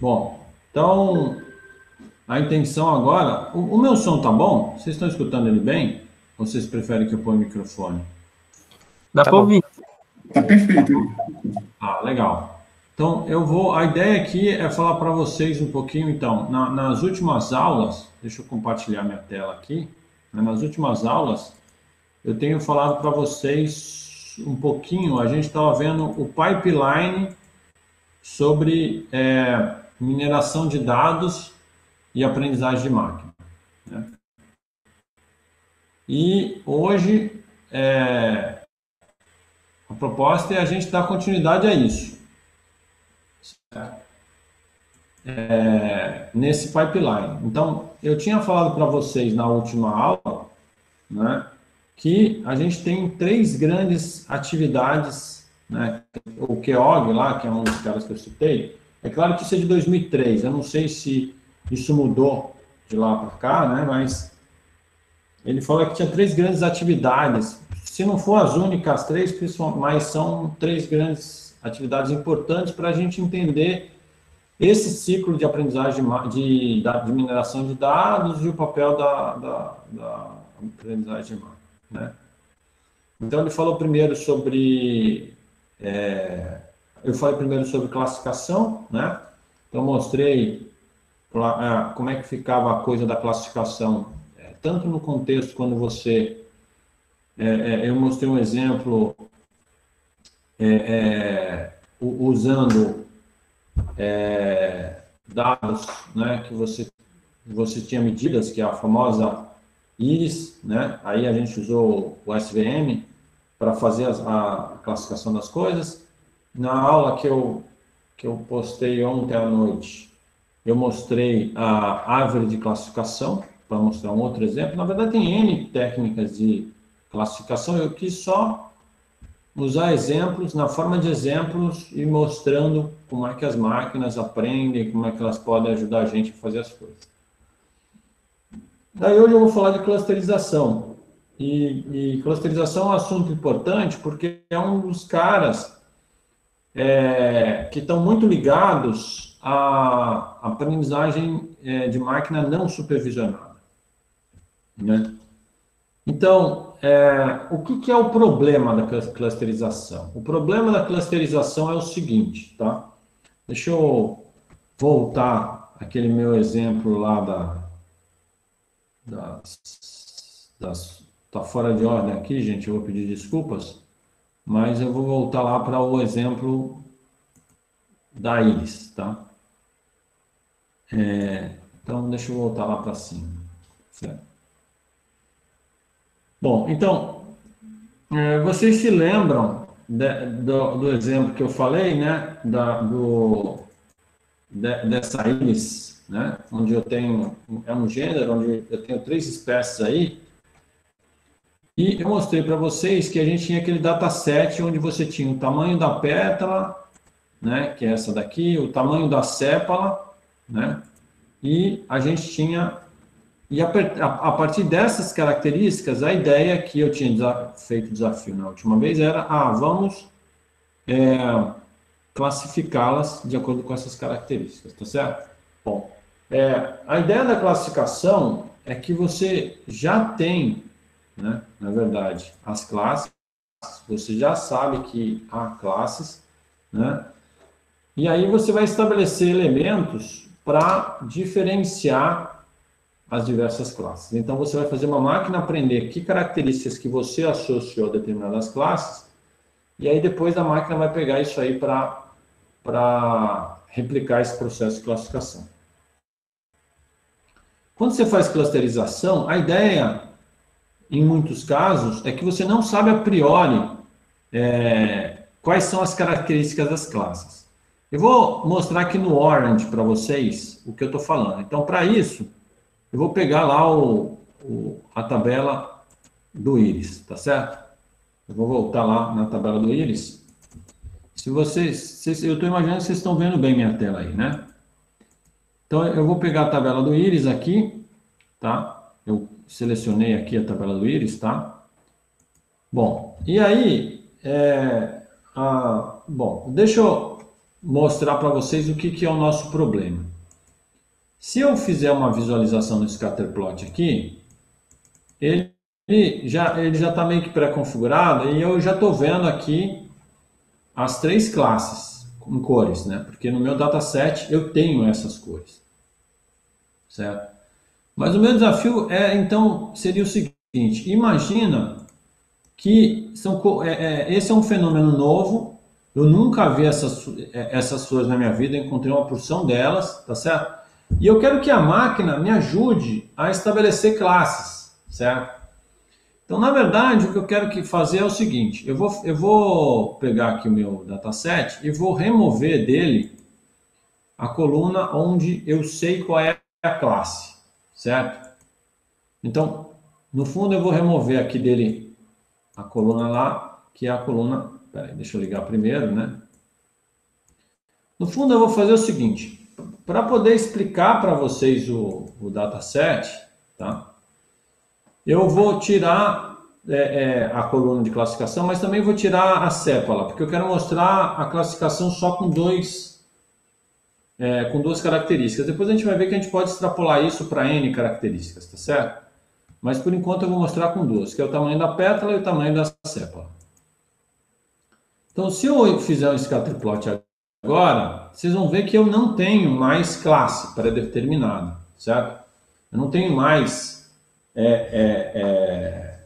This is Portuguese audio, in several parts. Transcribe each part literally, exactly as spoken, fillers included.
Bom, então a intenção agora. O, o meu som tá bom? Vocês estão escutando ele bem? Ou vocês preferem que eu ponha o microfone? Dá Tá para bom. ouvir. Tá perfeito aí. Ah, legal. Então eu vou. A ideia aqui é falar para vocês um pouquinho. Então, na- nas últimas aulas, deixa eu compartilhar minha tela aqui. Né, nas últimas aulas, eu tenho falado para vocês um pouquinho. A gente estava vendo o pipeline sobre é, mineração de dados e aprendizagem de máquina. Né? E hoje é, a proposta é a gente dar continuidade a isso, é, nesse pipeline. Então, eu tinha falado para vocês na última aula, né, que a gente tem três grandes atividades, né, o Q O G lá, que é um dos caras que eu citei, é claro que isso é de dois mil e três, eu não sei se isso mudou de lá para cá, né, mas ele falou que tinha três grandes atividades, se não for as únicas três, mas são três grandes atividades importantes para a gente entender esse ciclo de aprendizagem de, de, de mineração de dados e o papel da, da, da aprendizagem de máquina, né? Então, ele falou primeiro sobre... É, eu falei primeiro sobre classificação, né? Então, eu mostrei como é que ficava a coisa da classificação, tanto no contexto quando você... É, eu mostrei um exemplo é, é, usando é, dados, né, que você, você tinha medidas, que é a famosa íris, né? Aí a gente usou o S V M para fazer a, a classificação das coisas. Na aula que eu, que eu postei ontem à noite, eu mostrei a árvore de classificação, para mostrar um outro exemplo. Na verdade, tem N técnicas de classificação, eu quis só usar exemplos, na forma de exemplos, e mostrando como é que as máquinas aprendem, como é que elas podem ajudar a gente a fazer as coisas. Daí hoje eu vou falar de clusterização. E, e clusterização é um assunto importante porque é um dos caras é, que estão muito ligados à aprendizagem é, de máquina não supervisionada, né? Então, é, o que, que é o problema da clusterização? O problema da clusterização é o seguinte, tá? Deixa eu voltar aquele meu exemplo lá da... das, das, tá fora de ordem aqui, gente, eu vou pedir desculpas, mas eu vou voltar lá para o exemplo da íris, tá? É, então, deixa eu voltar lá para cima, certo? Bom, então, vocês se lembram de, do, do exemplo que eu falei, né, da, do, de, dessa íris, né, onde eu tenho, é um gênero, onde eu tenho três espécies aí, e eu mostrei para vocês que a gente tinha aquele dataset onde você tinha o tamanho da pétala, né, que é essa daqui, o tamanho da sépala, né, e a gente tinha... E a, a partir dessas características, a ideia que eu tinha feito desafio na última vez era, ah, vamos é, classificá-las de acordo com essas características, tá certo? Bom, é, a ideia da classificação é que você já tem, né, na verdade, as classes, você já sabe que há classes, né, e aí você vai estabelecer elementos para diferenciar as diversas classes. Então, você vai fazer uma máquina aprender que características que você associou a determinadas classes, e aí depois a máquina vai pegar isso aí para para replicar esse processo de classificação. Quando você faz clusterização, a ideia, em muitos casos, é que você não sabe a priori é, quais são as características das classes. Eu vou mostrar aqui no Orange para vocês o que eu estou falando. Então, para isso, eu vou pegar lá o, o, a tabela do íris, tá certo? Eu vou voltar lá na tabela do íris. Se vocês, vocês eu estou imaginando que vocês estão vendo bem minha tela aí, né? Então, eu vou pegar a tabela do íris aqui, tá? Eu selecionei aqui a tabela do íris, tá? Bom, e aí, é, a, bom, deixa eu, mostrar para vocês o que, que é o nosso problema. Se eu fizer uma visualização no scatterplot aqui, ele já ele já está meio que pré-configurado e eu já estou vendo aqui as três classes em cores, né? Porque no meu dataset eu tenho essas cores, certo? Mas o meu desafio é, então, seria o seguinte: imagina que são, é, é, esse é um fenômeno novo, eu nunca vi essas, essas flores na minha vida, encontrei uma porção delas, tá certo? E eu quero que a máquina me ajude a estabelecer classes, certo? Então, na verdade, o que eu quero que fazer é o seguinte: eu vou, eu vou pegar aqui o meu dataset e vou remover dele a coluna onde eu sei qual é a classe, certo? Então, no fundo, eu vou remover aqui dele a coluna lá, que é a coluna... Peraí, deixa eu ligar primeiro, né? No fundo, eu vou fazer o seguinte: para poder explicar para vocês o, o dataset, tá? Eu vou tirar é, é, a coluna de classificação, mas também vou tirar a sépala, porque eu quero mostrar a classificação só com dois, é, com duas características. Depois a gente vai ver que a gente pode extrapolar isso para N características, tá certo? Mas por enquanto eu vou mostrar com duas, que é o tamanho da pétala e o tamanho da sépala. Então, se eu fizer um scatterplot agora, vocês vão ver que eu não tenho mais classe pré-determinada, certo? Eu não tenho mais é, é, é,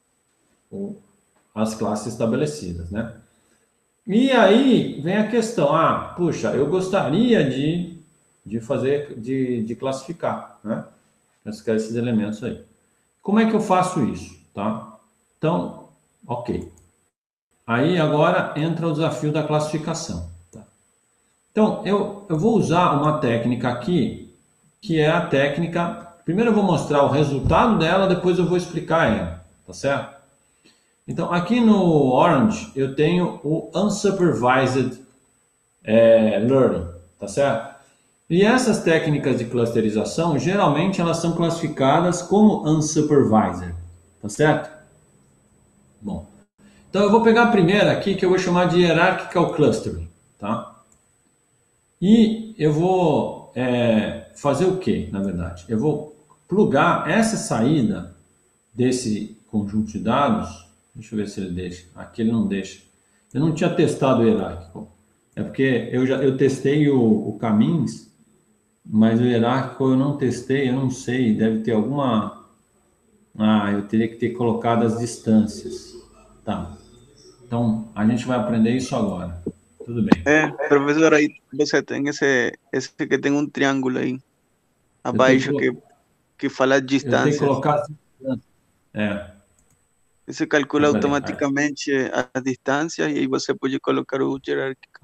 as classes estabelecidas, né? E aí vem a questão: ah, puxa, eu gostaria de, de fazer, de, de classificar, né? Classificar esses elementos aí. Como é que eu faço isso, tá? Então, ok. Aí agora entra o desafio da classificação. Tá? Então, eu, eu vou usar uma técnica aqui, que é a técnica... Primeiro eu vou mostrar o resultado dela, depois eu vou explicar ela, tá certo? Então, aqui no Orange, eu tenho o Unsupervised é, Learning, tá certo? E essas técnicas de clusterização, geralmente elas são classificadas como unsupervised, tá certo? Bom, então eu vou pegar a primeira aqui, que eu vou chamar de Hierarchical Clustering, tá? E eu vou é, fazer o que, na verdade? Eu vou plugar essa saída desse conjunto de dados. Deixa eu ver se ele deixa. Aqui ele não deixa. Eu não tinha testado o hierárquico. É porque eu já eu testei o, o caminhos, mas o hierárquico eu não testei, eu não sei. Deve ter alguma... Ah, eu teria que ter colocado as distâncias. Tá. Então, a gente vai aprender isso agora. Tudo bem. É, professor, aí você tem esse, esse que tem um triângulo aí, Eu tenho que, abaixo, que, que fala eu tenho que distâncias. colocar as distâncias. É. Você calcula Então, peraí. Aí. automaticamente as distâncias e aí você pode colocar o hierárquico.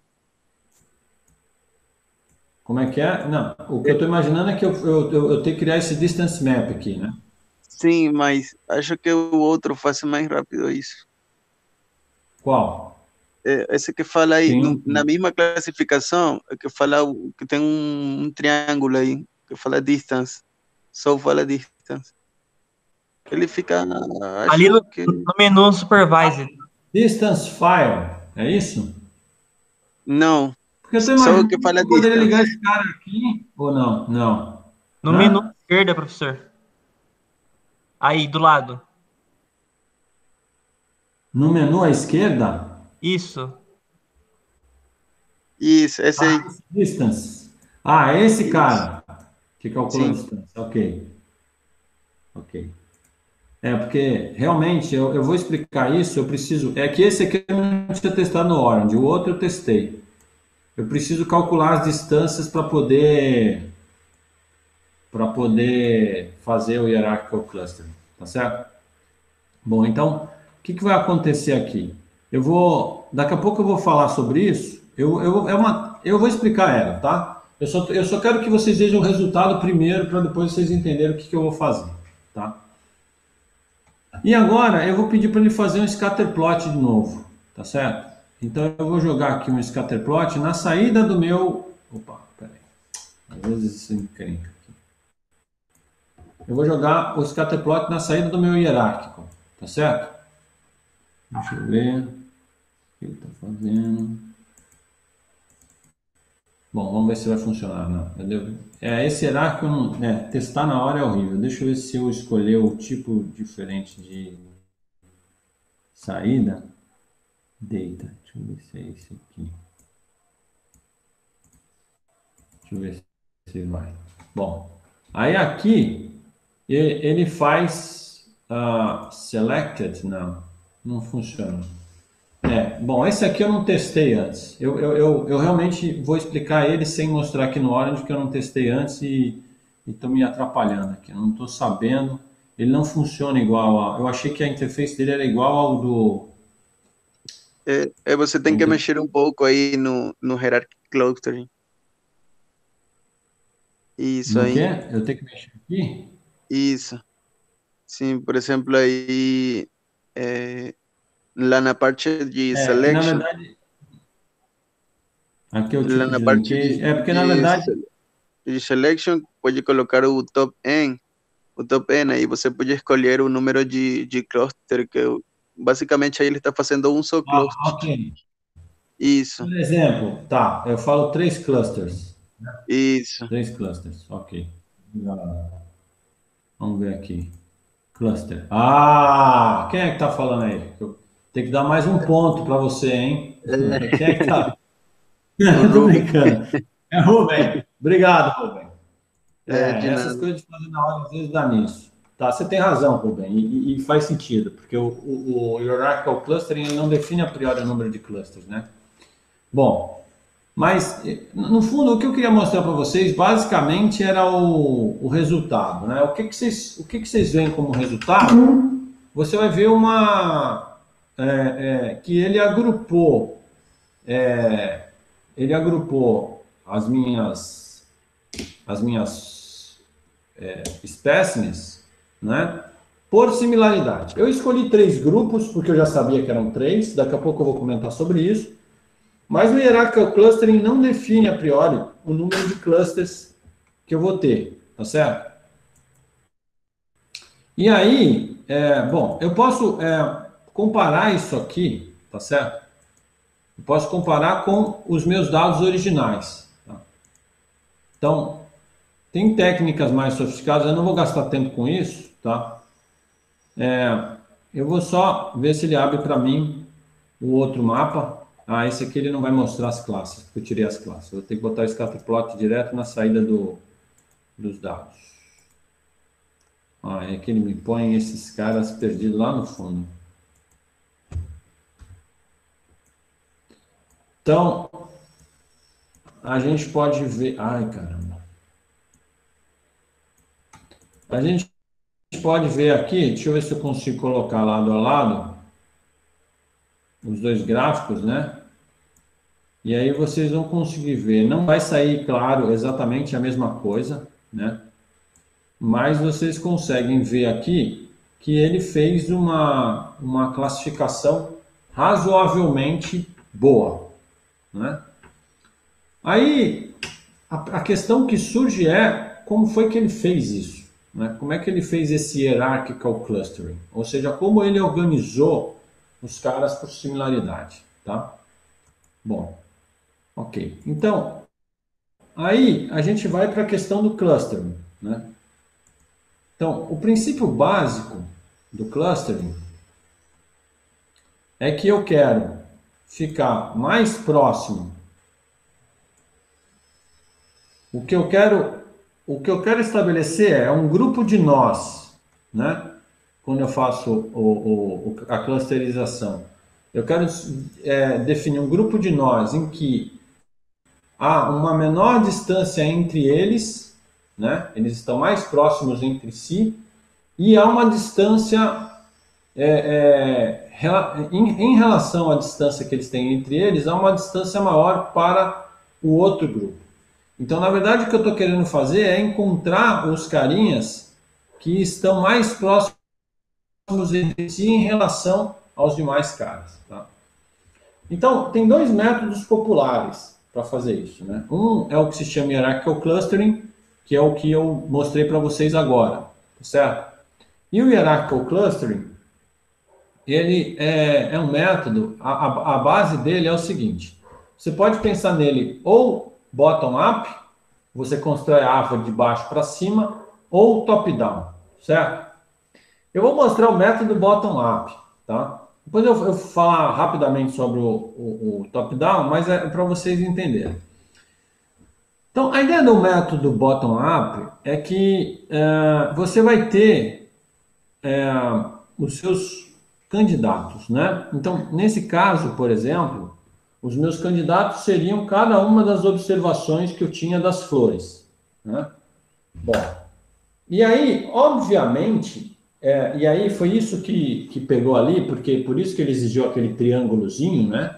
Como é que é? Não, o que eu estou imaginando é que eu, eu, eu, eu tenho que criar esse distance map aqui, né? Sim, mas acho que o outro faz mais rápido isso. Qual? É, esse que fala aí, Tem no- na um... mesma classificação, é que fala o- que tem um, um triângulo aí, que fala distance. Só fala distance. Ele fica, Ali acho no, que. no menu Supervised. Distance file, é isso? Não, Porque eu estou só o imaginando que que fala eu poderia ligar distance. esse cara aqui, ou não? Não. No menu Hã? esquerda, professor. Aí, do lado. No menu à esquerda? Isso. Isso, esse Ah, aí. esse distance. Ah, é esse Isso. cara que calcula a Sim. distância. Ok, ok. É, porque realmente eu, eu vou explicar isso, eu preciso... É que esse aqui eu não tinha testado no Orange, o outro eu testei. Eu preciso calcular as distâncias para poder para poder fazer o hierarchical clustering, tá certo? Bom, então, o que, que vai acontecer aqui? Eu vou, daqui a pouco eu vou falar sobre isso. Eu, eu, é uma, eu vou explicar ela, tá? Eu só, eu só quero que vocês vejam o resultado primeiro para depois vocês entenderem o que, que eu vou fazer, tá? E agora eu vou pedir para ele fazer um scatterplot de novo, tá certo? Então eu vou jogar aqui um scatterplot na saída do meu... Opa, peraí. Às vezes isso encrenca aqui. Eu vou jogar o scatterplot na saída do meu hierárquico, tá certo? Deixa eu ver o que ele está fazendo. Bom, vamos ver se vai funcionar. Não, eu devo... É, esse hierárquico, não... é, testar na hora é horrível. Deixa eu ver se eu escolher o tipo diferente de saída. Data. Deixa eu ver se é esse aqui. Deixa eu ver se vai. Bom, aí aqui ele faz uh, selected. Não, não funciona. É, bom, esse aqui eu não testei antes. Eu, eu, eu, eu realmente vou explicar ele sem mostrar aqui no Orange, que eu não testei antes e estou me atrapalhando aqui. Eu não estou sabendo. Ele não funciona igual a... Eu achei que a interface dele era igual ao do... É, é, você tem que mexer um pouco aí no, no Hierarchy Clustering. Isso No aí. quê? Eu tenho que mexer aqui? Isso. Sim, por exemplo, aí é, lá na parte de É, que na selection, verdade... Aqui é o lá tipo na de parte linkage. de, É, porque na de, verdade... se- de selection, pode colocar o top N, o top N, aí você pode escolher o número de, de cluster, que eu- basicamente aí ele está fazendo um só Ah, cluster. ok. Isso, Por exemplo, tá, eu falo três clusters. isso. Três clusters, ok. Vamos ver aqui. Cluster. Ah, quem é que tá falando aí? Eu tenho que dar mais um ponto para você, hein? Quem é que tá? O Tô Ruby, brincando. É Rubem. Obrigado, Rubem. é, É, de essas nada. coisas de fazer na hora, às vezes dá nisso. Tá, você tem razão, Rubem, e, e faz sentido, porque o, o, o Hierarchical Clustering ele não define a priori o número de clusters, né? Bom, mas no fundo o que eu queria mostrar para vocês basicamente era o, o resultado, né? O que, que vocês, o que, que vocês veem como resultado? Você vai ver uma é, é, que ele agrupou, é, ele agrupou as minhas as minhas é, espécimes, né? Por similaridade. Eu escolhi três grupos porque eu já sabia que eram três. Daqui a pouco eu vou comentar sobre isso. Mas o Hierarchical Clustering não define a priori o número de clusters que eu vou ter, tá certo? E aí, é, bom, eu posso é, comparar isso aqui, tá certo? Eu posso comparar com os meus dados originais. Tá? Então, tem técnicas mais sofisticadas, eu não vou gastar tempo com isso, tá? É, eu vou só ver se ele abre para mim o outro mapa. Ah, esse aqui ele não vai mostrar as classes, porque eu tirei as classes. Eu vou ter que botar o scatterplot direto na saída do, dos dados. Ah, é que ele me põe esses caras perdidos lá no fundo. Então, a gente pode ver... Ai, caramba. A gente pode ver aqui, deixa eu ver se eu consigo colocar lado a lado os dois gráficos, né? E aí vocês vão conseguir ver. Não vai sair, claro, exatamente a mesma coisa, né? Mas vocês conseguem ver aqui que ele fez uma, uma classificação razoavelmente boa, né? Aí, a, a questão que surge é como foi que ele fez isso, né? Como é que ele fez esse hierarchical clustering? Ou seja, como ele organizou os caras por similaridade, tá? Bom, ok. Então, aí a gente vai para a questão do clustering, né? Então, o princípio básico do clustering é que eu quero ficar mais próximo. O que eu quero, o que eu quero estabelecer é um grupo de nós, né? Quando eu faço o, o, a clusterização, eu quero é, definir um grupo de nós em que há uma menor distância entre eles, né? Eles estão mais próximos entre si e há uma distância é, é, em, em relação à distância que eles têm entre eles, há uma distância maior para o outro grupo. Então, na verdade, o que eu estou querendo fazer é encontrar os carinhas que estão mais próximos entre si em relação aos demais caras. Tá? Então, tem dois métodos populares para fazer isso. Né? Um é o que se chama Hierarchical Clustering, que é o que eu mostrei para vocês agora. Certo? E o Hierarchical Clustering, ele é, é um método, a, a, a base dele é o seguinte, você pode pensar nele ou bottom-up, você constrói a árvore de baixo para cima, ou top-down, certo? Eu vou mostrar o método bottom-up, tá? Depois eu, eu falar rapidamente sobre o, o, o top-down, mas é para vocês entenderem. Então, a ideia do método bottom-up é que é, você vai ter é, os seus candidatos, né? Então, nesse caso, por exemplo, os meus candidatos seriam cada uma das observações que eu tinha das flores, né? Bom, e aí, obviamente, é, e aí foi isso que, que pegou ali, porque por isso que ele exigiu aquele triângulozinho, né?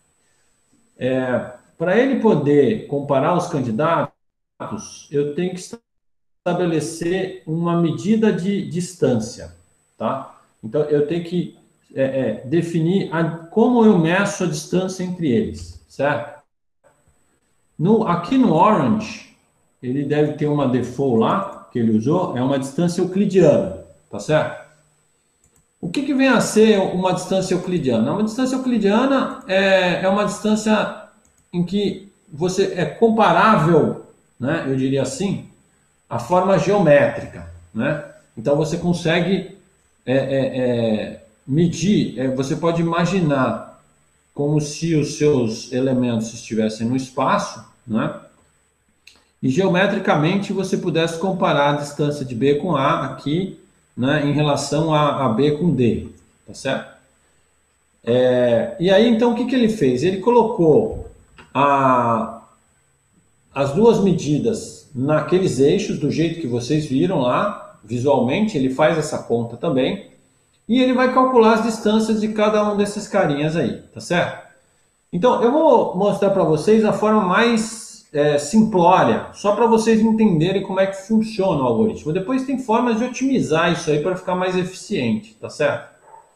É, para ele poder comparar os candidatos, eu tenho que estabelecer uma medida de distância, tá? Então, eu tenho que é, é, definir a, como eu meço a distância entre eles, certo? No, aqui no Orange, ele deve ter uma default lá, que ele usou, é uma distância euclidiana, tá certo? O que, que vem a ser uma distância euclidiana? Uma distância euclidiana é, é uma distância em que você é comparável, né, eu diria assim, a forma geométrica, né? Então você consegue é, é, é, medir, é, você pode imaginar como se os seus elementos estivessem no espaço, né? E geometricamente você pudesse comparar a distância de B com A aqui, né, em relação a, a B com D, tá certo? É, e aí então o que, que ele fez? Ele colocou a, as duas medidas naqueles eixos, do jeito que vocês viram lá, visualmente, ele faz essa conta também, e ele vai calcular as distâncias de cada um desses carinhas aí, tá certo? Então, eu vou mostrar para vocês a forma mais é, simplória, só para vocês entenderem como é que funciona o algoritmo. Depois tem formas de otimizar isso aí para ficar mais eficiente, tá certo?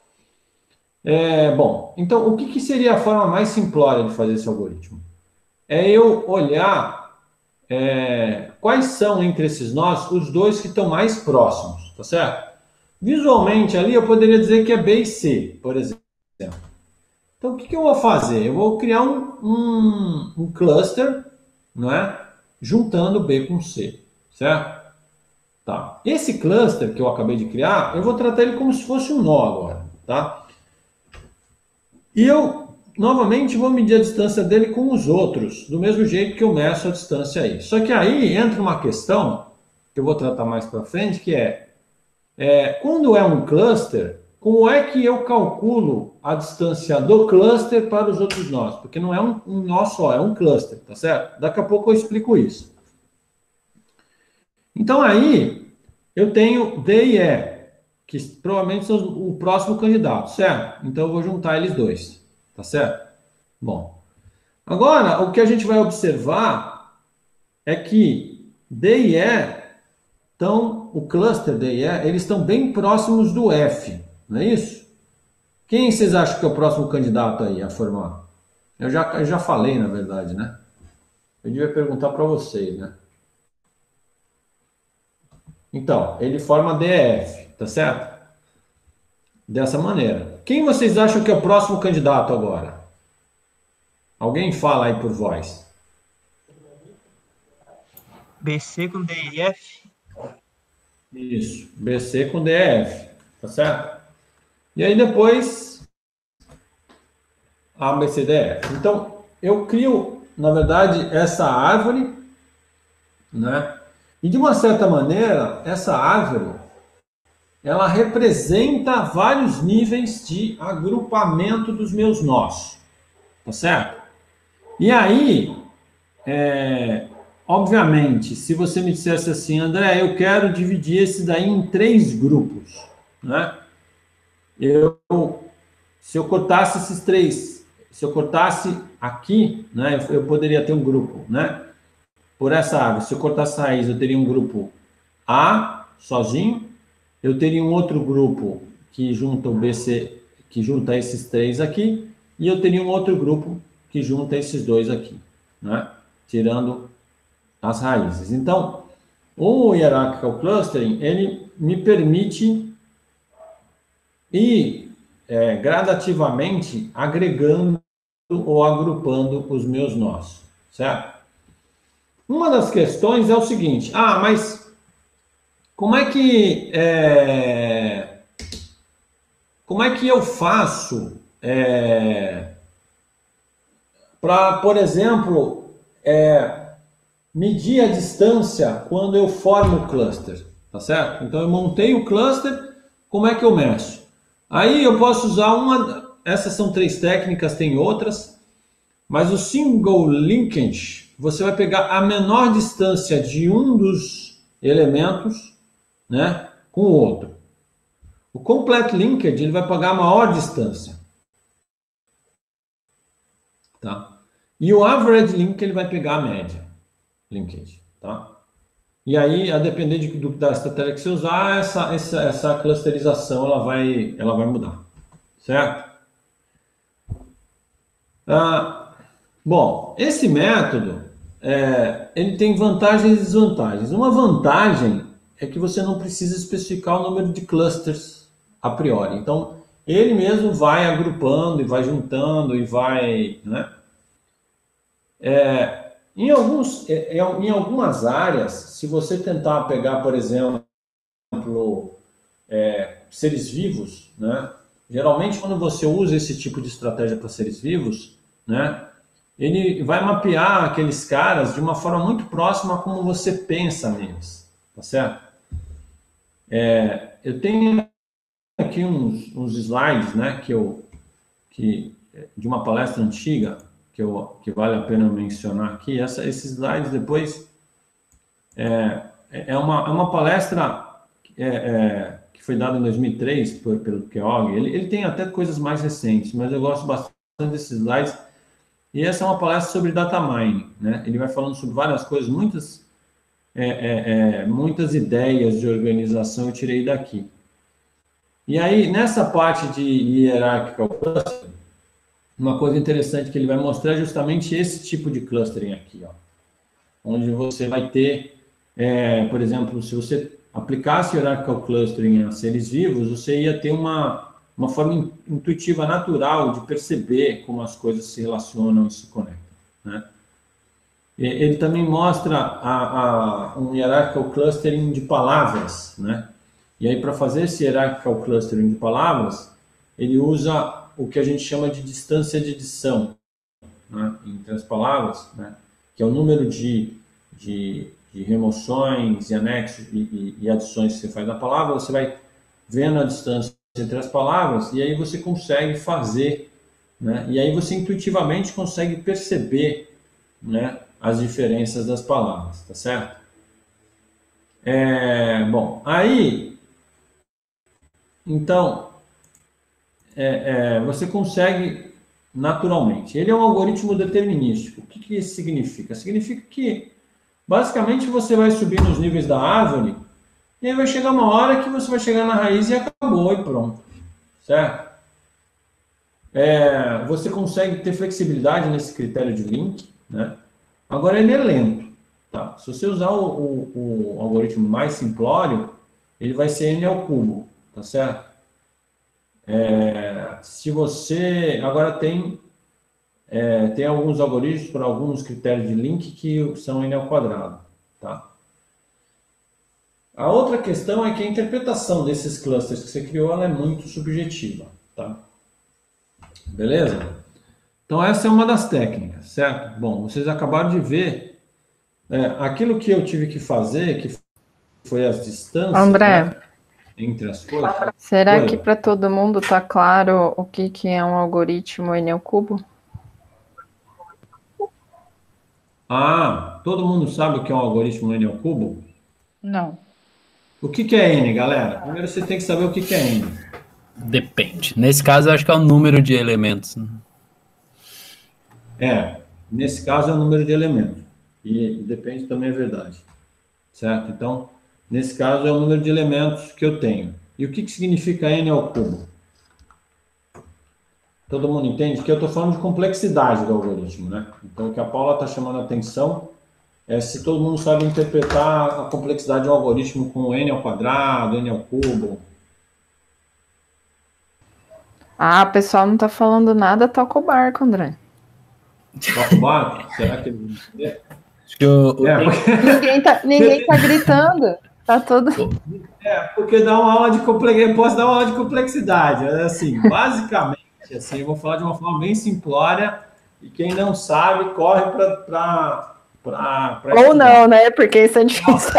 É, bom, então, o que, que seria a forma mais simplória de fazer esse algoritmo? É eu olhar É, quais são entre esses nós os dois que estão mais próximos, tá certo? Visualmente ali eu poderia dizer que é B e C, por exemplo. Então o que, que eu vou fazer? Eu vou criar um, um, um cluster, não é? Juntando B com C, certo? Tá. Esse cluster que eu acabei de criar, eu vou tratar ele como se fosse um nó agora, tá? E eu novamente vou medir a distância dele com os outros, do mesmo jeito que eu meço a distância aí. Só que aí entra uma questão, que eu vou tratar mais para frente, que é, é, quando é um cluster, como é que eu calculo a distância do cluster para os outros nós? Porque não é um, um nó só, é um cluster, tá certo? Daqui a pouco eu explico isso. Então aí, eu tenho D e E, que provavelmente são o próximo candidato, certo? Então eu vou juntar eles dois. Tá certo? Bom, agora o que a gente vai observar é que D e E estão, o cluster D e E, eles estão bem próximos do F, não é isso? Quem vocês acham que é o próximo candidato aí a formar? Eu já, eu já falei, na verdade, né? Eu devia perguntar para vocês, né? Então, ele forma D E F, tá certo? Dessa maneira. Quem vocês acham que é o próximo candidato agora? Alguém fala aí por voz. B C com D e F. Isso, B C com D E F, tá certo? E aí depois A, B, C, D, E, F. Então, eu crio, na verdade, essa árvore, né? E de uma certa maneira, essa árvore, ela representa vários níveis de agrupamento dos meus nós, tá certo? E aí, é, obviamente, se você me dissesse assim, André, eu quero dividir esse daí em três grupos, né? Eu, se eu cortasse esses três, se eu cortasse aqui, né, eu, eu poderia ter um grupo, né? Por essa árvore, se eu cortasse a raiz, eu teria um grupo A sozinho, eu teria um outro grupo que junta o B C, que junta esses três aqui, e eu teria um outro grupo que junta esses dois aqui, né? Tirando as raízes. Então, o Hierarchical Clustering, ele me permite ir é, gradativamente agregando ou agrupando os meus nós, certo? uma das questões é o seguinte, ah, mas como é que é, como é que eu faço é, para, por exemplo, é, medir a distância quando eu formo o cluster, tá certo? Então eu montei o cluster, como é que eu meço? Aí eu posso usar uma, essas são três técnicas, tem outras, mas o single linkage, você vai pegar a menor distância de um dos elementos, né, com o outro. O complete linkage, ele vai pegar a maior distância. Tá? E o average link, ele vai pegar a média linkage. Tá? E aí, a depender de, do, da estratégia que você usar, essa, essa, essa clusterização ela vai, ela vai mudar. Certo? Ah, bom, esse método, é, ele tem vantagens e desvantagens. Uma vantagem é que você não precisa especificar o número de clusters a priori. Então, ele mesmo vai agrupando e vai juntando e vai... Né? É, em, alguns, é, em algumas áreas, se você tentar pegar, por exemplo, é, seres vivos, né? Geralmente, quando você usa esse tipo de estratégia para seres vivos, né? Ele vai mapear aqueles caras de uma forma muito próxima a como você pensa neles, tá certo? É, eu tenho aqui uns, uns slides, né, que eu, que, de uma palestra antiga, que, eu, que vale a pena mencionar aqui. Essa, esses slides depois, é, é, uma, é uma palestra é, é, que foi dada em dois mil e três por, pelo Keogh. Ele, ele tem até coisas mais recentes, mas eu gosto bastante desses slides. E essa é uma palestra sobre data mining, né? Ele vai falando sobre várias coisas, muitas, é, é, é, muitas ideias de organização eu tirei daqui. E aí, nessa parte de hierarchical clustering, uma coisa interessante que ele vai mostrar é justamente esse tipo de clustering aqui, ó, onde você vai ter, é, por exemplo, se você aplicasse hierarchical clustering a seres vivos, você ia ter uma uma forma intuitiva, natural de perceber como as coisas se relacionam e se conectam, né? Ele também mostra a, a, um hierarchical clustering de palavras, né? E aí, para fazer esse hierarchical clustering de palavras, ele usa o que a gente chama de distância de adição, né? Entre as palavras, né? Que é o número de, de, de remoções e anexos e, e, e adições que você faz na palavra. Você vai vendo a distância entre as palavras, e aí você consegue fazer, né? E aí você intuitivamente consegue perceber, né, as diferenças das palavras, tá certo? É, bom, aí, então, é, é, você consegue naturalmente. Ele é um algoritmo determinístico. O que, que isso significa? Significa que, basicamente, você vai subir nos níveis da árvore, e aí vai chegar uma hora que você vai chegar na raiz e acabou, e pronto. Certo? É, você consegue ter flexibilidade nesse critério de link, né? Agora, ele é lento. Tá? Se você usar o, o, o algoritmo mais simplório, ele vai ser N ao cubo, tá certo? É, se você... Agora, tem, é, tem alguns algoritmos para alguns critérios de link que são N ao quadrado, tá? A outra questão é que a interpretação desses clusters que você criou, ela é muito subjetiva, tá? Beleza? Então, essa é uma das técnicas, certo? Bom, vocês acabaram de ver é, aquilo que eu tive que fazer, que foi as distâncias, André, né, entre as coisas. Será Oi. que para todo mundo está claro o que, que é um algoritmo N ao cubo? Ah, todo mundo sabe o que é um algoritmo N ao cubo? Não. O que, que é N, galera? Primeiro você tem que saber o que, que é N. Depende. Nesse caso, eu acho que é o número de elementos. É, nesse caso é o número de elementos. E depende também, é verdade. Certo? Então, nesse caso é o número de elementos que eu tenho. E o que, que significa N ao cubo? Todo mundo entende? Que eu estou falando de complexidade do algoritmo, né? Então, o que a Paula está chamando a atenção é se todo mundo sabe interpretar a complexidade de um algoritmo com N ao quadrado, N ao cubo. Ah, o pessoal não está falando nada, toca o barco, André. Toca o barco? Será que eles vão entender? Acho que o, É, porque, Ninguém tá, ninguém tá gritando. Tá todo. é, porque dá uma aula de complexidade, posso dar uma aula de complexidade. É assim, basicamente, assim, eu vou falar de uma forma bem simplória, e quem não sabe, corre para Ou não, né? Porque isso é difícil.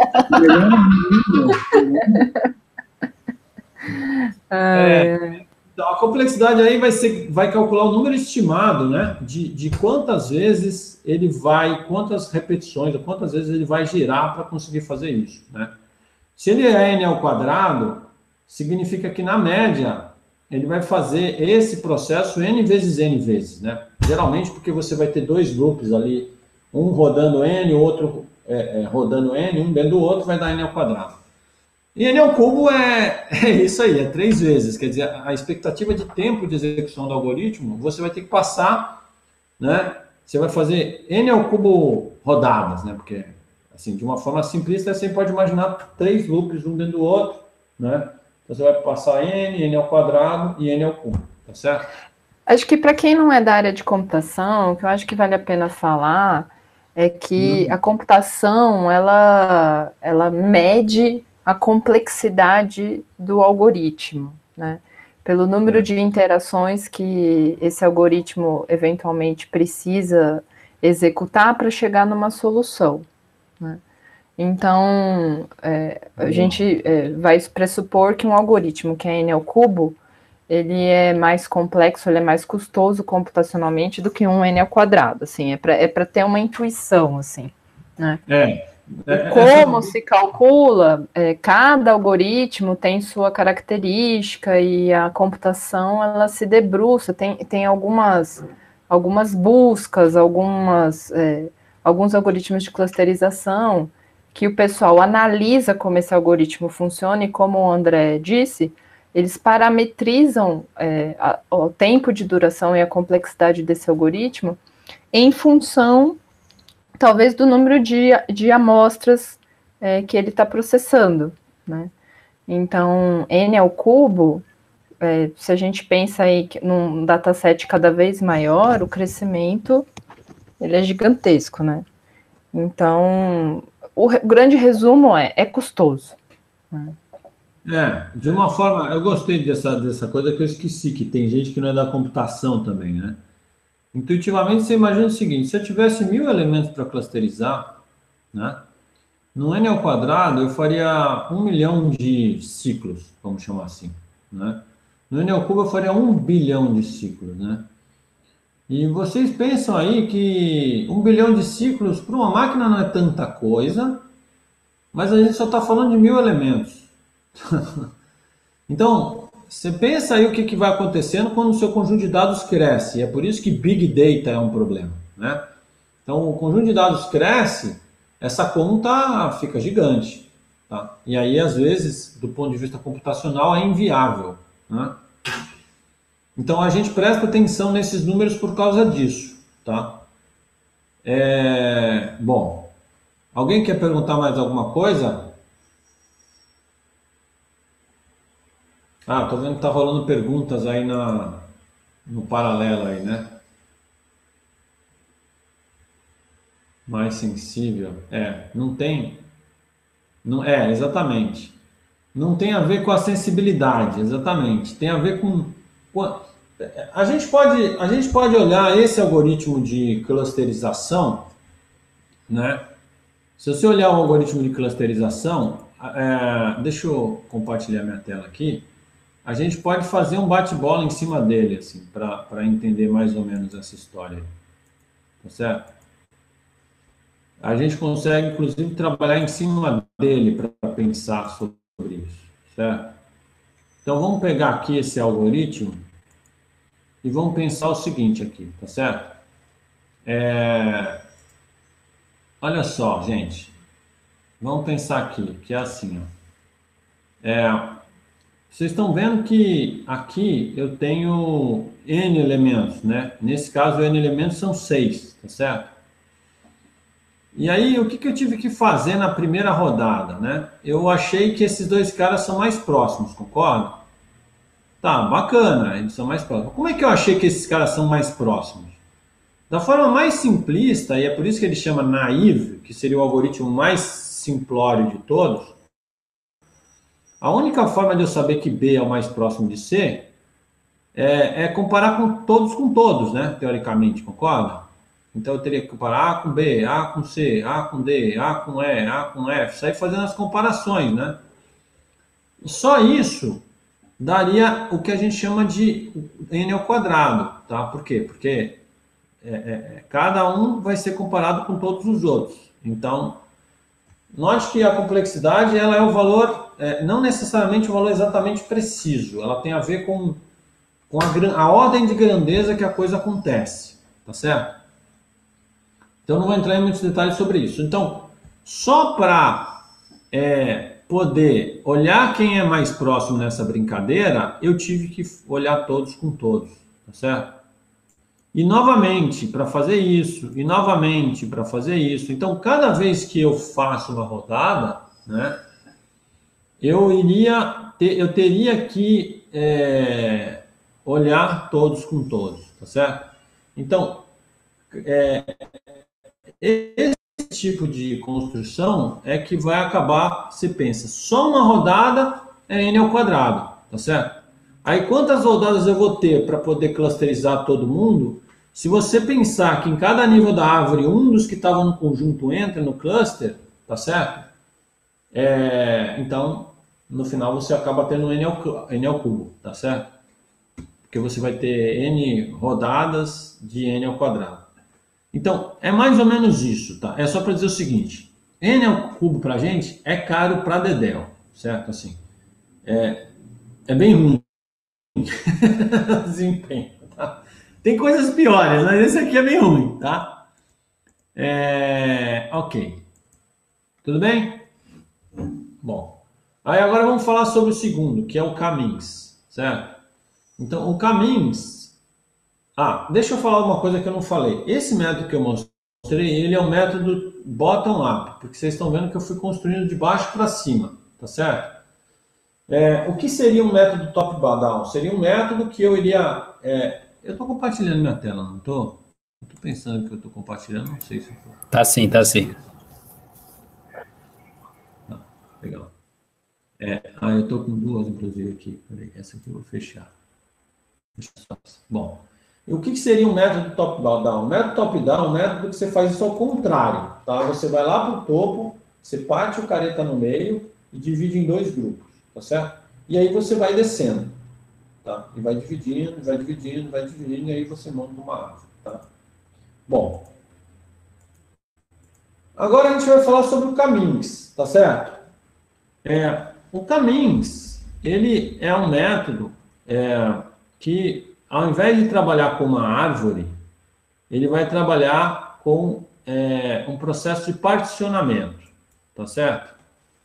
É, então, a complexidade aí vai ser, vai calcular o número estimado, né, de, de quantas vezes ele vai, quantas repetições, ou quantas vezes ele vai girar para conseguir fazer isso, né? Se ele é n ao quadrado, significa que na média ele vai fazer esse processo n vezes n vezes, né? Geralmente porque você vai ter dois loops ali, um rodando n, o outro é, é, rodando n, um dentro do outro vai dar n ao quadrado. E n ao cubo é, é isso aí, é três vezes. Quer dizer, a expectativa de tempo de execução do algoritmo, você vai ter que passar, né? Você vai fazer n ao cubo rodadas, né? Porque, assim, de uma forma simplista, você pode imaginar três loops um dentro do outro, né? Então, você vai passar n, n ao quadrado e n ao cubo, tá certo? Acho que para quem não é da área de computação, o que eu acho que vale a pena falar é que Hum. a computação, ela, ela mede a complexidade do algoritmo, né? Pelo número de interações que esse algoritmo eventualmente precisa executar para chegar numa solução, né? Então, é, a gente é, vai pressupor que um algoritmo que é n ao cubo, ele é mais complexo, ele é mais custoso computacionalmente do que um n ao quadrado, assim, é para é para ter uma intuição, assim, né? É. E como se calcula, é, cada algoritmo tem sua característica e a computação, ela se debruça, tem, tem algumas, algumas buscas, algumas, é, alguns algoritmos de clusterização que o pessoal analisa como esse algoritmo funciona e como o André disse, eles parametrizam é, a, o tempo de duração e a complexidade desse algoritmo em função, talvez, do número de, de amostras é, que ele está processando, né? Então, n ao cubo, é, se a gente pensa aí que num dataset cada vez maior, o crescimento ele é gigantesco, né? Então, o re- grande resumo é, é custoso, né? É, de uma forma, eu gostei dessa, dessa coisa que eu esqueci, que tem gente que não é da computação também, né? Intuitivamente, você imagina o seguinte, se eu tivesse mil elementos para clusterizar, né? No n ao quadrado, eu faria um milhão de ciclos, vamos chamar assim, né? No n ao cubo, eu faria um bilhão de ciclos, né? E vocês pensam aí que um bilhão de ciclos para uma máquina não é tanta coisa, mas a gente só está falando de mil elementos. Então, você pensa aí o que, que vai acontecendo quando o seu conjunto de dados cresce. É por isso que Big Data é um problema, né? Então, o conjunto de dados cresce, essa conta fica gigante, tá? E aí, às vezes, do ponto de vista computacional, é inviável, né? Então, a gente presta atenção nesses números por causa disso, tá? É... Bom, alguém quer perguntar mais alguma coisa? Ah, tô vendo que tá rolando perguntas aí na, no paralelo aí, né? Mais sensível. É, não tem. Não, é, exatamente. Não tem a ver com a sensibilidade, exatamente. Tem a ver com. com a, gente pode, a gente pode olhar esse algoritmo de clusterização, né? Se você olhar o algoritmo de clusterização, é, deixa eu compartilhar minha tela aqui. A gente pode fazer um bate-bola em cima dele, assim, para entender mais ou menos essa história aí. Tá certo? A gente consegue, inclusive, trabalhar em cima dele para pensar sobre isso, certo? Então, vamos pegar aqui esse algoritmo e vamos pensar o seguinte aqui, tá certo? É... Olha só, gente. Vamos pensar aqui, que é assim, ó. É... Vocês estão vendo que aqui eu tenho N elementos, né? Nesse caso, N elementos são seis, tá certo? E aí, o que, que eu tive que fazer na primeira rodada, né? Eu achei que esses dois caras são mais próximos, concorda? Tá, bacana, eles são mais próximos. Como é que eu achei que esses caras são mais próximos? Da forma mais simplista, e é por isso que ele chama naive, que seria o algoritmo mais simplório de todos, a única forma de eu saber que B é o mais próximo de C é, é comparar com todos com todos, né? Teoricamente, concorda? Então eu teria que comparar A com B, A com C, A com D, A com E, A com F, sair fazendo as comparações, né? Só isso daria o que a gente chama de N ao quadrado, tá? Por quê? Porque é, é, cada um vai ser comparado com todos os outros. Então, note que a complexidade ela é o valor, é, não necessariamente o valor exatamente preciso, ela tem a ver com, com a, a ordem de grandeza que a coisa acontece, tá certo? Então, não vou entrar em muitos detalhes sobre isso. Então, só para é, poder olhar quem é mais próximo nessa brincadeira, eu tive que olhar todos com todos, tá certo? E novamente para fazer isso, e novamente para fazer isso. Então, cada vez que eu faço uma rodada, né, eu iria, ter, eu teria que é, olhar todos com todos, tá certo? Então, é, esse tipo de construção é que vai acabar, você pensa, só uma rodada é n ao quadrado, tá certo? Aí quantas rodadas eu vou ter para poder clusterizar todo mundo? Se você pensar que em cada nível da árvore, um dos que estavam no conjunto entra no cluster, tá certo? É, então, no final você acaba tendo n ao, n ao cubo, tá certo? Porque você vai ter n rodadas de n ao quadrado. Então, é mais ou menos isso, tá? É só para dizer o seguinte, n ao cubo para a gente é caro para Dedéu, certo? Assim, é, é bem ruim desempenho, tá? Tem coisas piores, mas esse aqui é bem ruim, tá? É, ok. Tudo bem? Bom. Aí agora vamos falar sobre o segundo, que é o caminhos, certo? Então, o caminhos... Ah, deixa eu falar uma coisa que eu não falei. Esse método que eu mostrei, ele é um método bottom-up, porque vocês estão vendo que eu fui construindo de baixo para cima, tá certo? É, o que seria um método top-down? Seria um método que eu iria... É, eu estou compartilhando minha tela, não estou? Estou pensando que eu estou compartilhando, não sei se eu estou. Tá sim, tá sim. Ah, legal. É, ah, eu estou com duas, inclusive, aqui. Peraí, essa aqui eu vou fechar. Bom, e o que seria um método top-down? O método top-down é um método que você faz isso ao contrário, tá? Você vai lá para o topo, você parte o careta no meio e divide em dois grupos, tá certo? E aí você vai descendo, tá? E vai dividindo, vai dividindo, vai dividindo, e aí você monta uma árvore, tá? Bom, agora a gente vai falar sobre o caminhos, tá certo? É, o caminhos, ele é um método é, que, ao invés de trabalhar com uma árvore, ele vai trabalhar com é, um processo de particionamento, tá certo?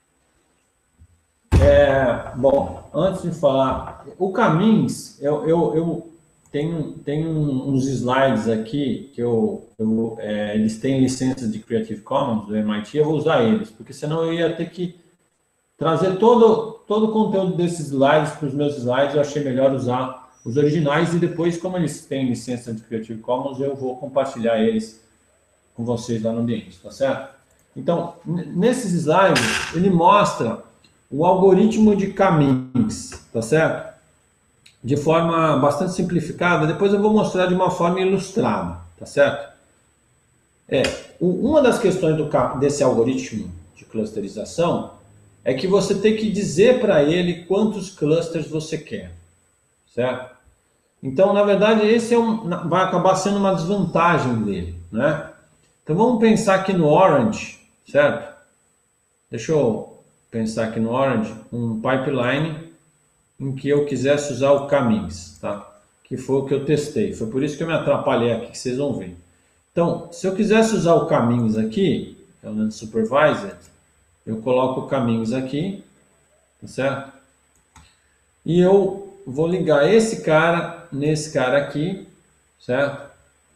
É, bom, antes de falar, o caminhos, eu, eu, eu tenho, tenho uns slides aqui que eu, eu é, eles têm licença de Creative Commons do M I T, eu vou usar eles, porque senão eu ia ter que trazer todo, todo o conteúdo desses slides para os meus slides. Eu achei melhor usar os originais e depois, como eles têm licença de Creative Commons, eu vou compartilhar eles com vocês lá no ambiente, tá certo? Então, nesses slides, ele mostra o algoritmo de caminhos, tá certo? De forma bastante simplificada. Depois eu vou mostrar de uma forma ilustrada, tá certo? É, uma das questões do, desse algoritmo de clusterização é que você tem que dizer para ele quantos clusters você quer, certo? Então, na verdade, esse é um, vai acabar sendo uma desvantagem dele, né? Então, vamos pensar aqui no Orange, certo? Deixa eu pensar aqui no Orange, um pipeline em que eu quisesse usar o caminhos, tá? Que foi o que eu testei. Foi por isso que eu me atrapalhei aqui, que vocês vão ver. Então, se eu quisesse usar o caminhos aqui, é o unsupervised, eu coloco o caminhos aqui, tá certo? E eu vou ligar esse cara nesse cara aqui, certo?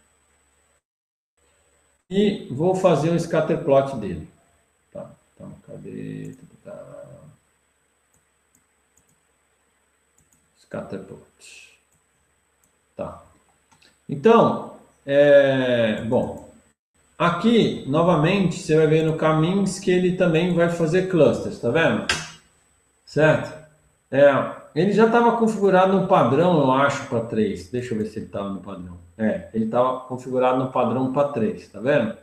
E vou fazer o scatter plot dele. Tá, então, cadê? Scatter plot. Tá. Então, é, bom, aqui, novamente, você vai ver no Caminhos que ele também vai fazer clusters, tá vendo? Certo? É, ele já estava configurado no padrão, eu acho, para três. Deixa eu ver se ele estava no padrão. É, ele estava configurado no padrão para três, tá vendo?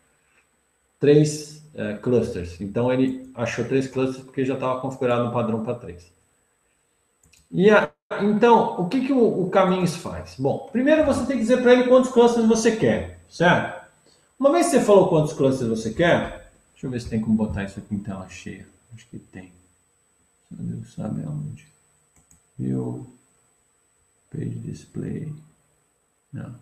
Três é, clusters. Então, ele achou três clusters porque já estava configurado no padrão para três. E a, então, o que, que o, o Caminhos faz? Bom, primeiro você tem que dizer para ele quantos clusters você quer, certo? Uma vez que você falou quantos clusters você quer, deixa eu ver se tem como botar isso aqui em tela cheia. Acho que tem. Deus sabe aonde. View, page display. Não.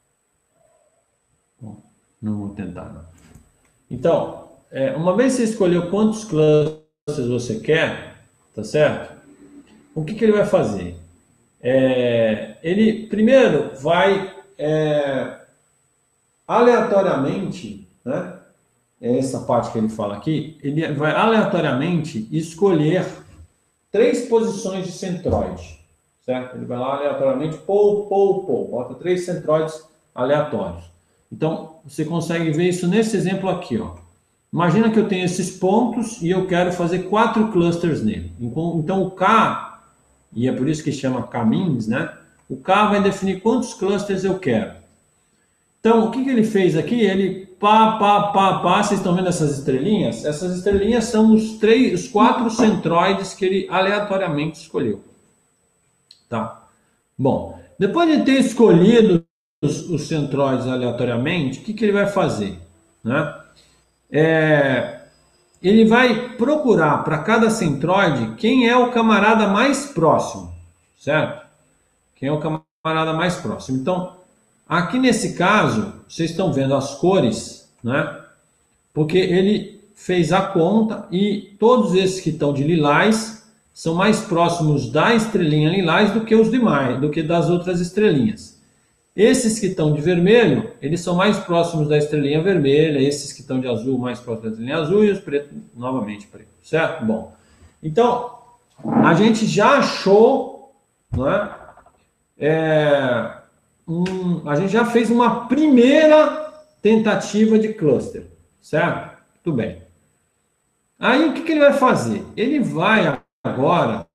Bom, não vou tentar, não. Então, é, uma vez que você escolheu quantos clusters você quer, tá certo? O que, que ele vai fazer? É, ele primeiro vai é, aleatoriamente, né? Essa parte que ele fala aqui, ele vai aleatoriamente escolher três posições de centroide, certo? Ele vai lá aleatoriamente, pou, pou, pou, bota três centroides aleatórios. Então, você consegue ver isso nesse exemplo aqui, ó. Imagina que eu tenho esses pontos e eu quero fazer quatro clusters nele. Então, o K, e é por isso que chama Caminhos, né? O K vai definir quantos clusters eu quero. Então, o que, que ele fez aqui? Ele pá, pá, pá, pá, vocês estão vendo essas estrelinhas? Essas estrelinhas são os, três, os quatro centroides que ele aleatoriamente escolheu. Tá? Bom, depois de ter escolhido os, os centroides aleatoriamente, o que, que ele vai fazer? Né? É, ele vai procurar para cada centroide quem é o camarada mais próximo, certo? Quem é o camarada mais próximo. Então, aqui nesse caso, vocês estão vendo as cores, né? Porque ele fez a conta e todos esses que estão de lilás são mais próximos da estrelinha lilás do que os demais, do que das outras estrelinhas. Esses que estão de vermelho, eles são mais próximos da estrelinha vermelha, esses que estão de azul, mais próximos da estrelinha azul, e os pretos, novamente preto, certo? Bom, então, a gente já achou, né? É, um, a gente já fez uma primeira tentativa de cluster, certo? Tudo bem. Aí, o que, que ele vai fazer? Ele vai agora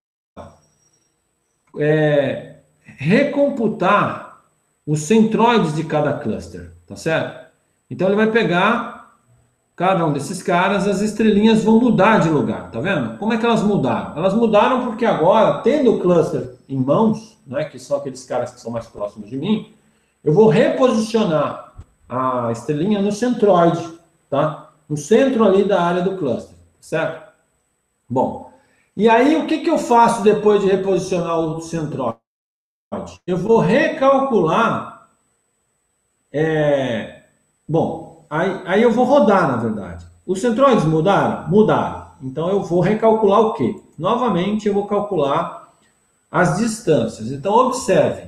é, recomputar os centroides de cada cluster, tá certo? Então ele vai pegar cada um desses caras, as estrelinhas vão mudar de lugar, tá vendo? Como é que elas mudaram? Elas mudaram porque agora, tendo o cluster em mãos, né, que são aqueles caras que são mais próximos de mim, eu vou reposicionar a estrelinha no centroide, tá? No centro ali da área do cluster, certo? Bom, e aí o que, que eu faço depois de reposicionar o centroide? Eu vou recalcular, é, bom, aí, aí eu vou rodar, na verdade. Os centroides mudaram? Mudaram. Então eu vou recalcular o quê? Novamente eu vou calcular as distâncias. Então observe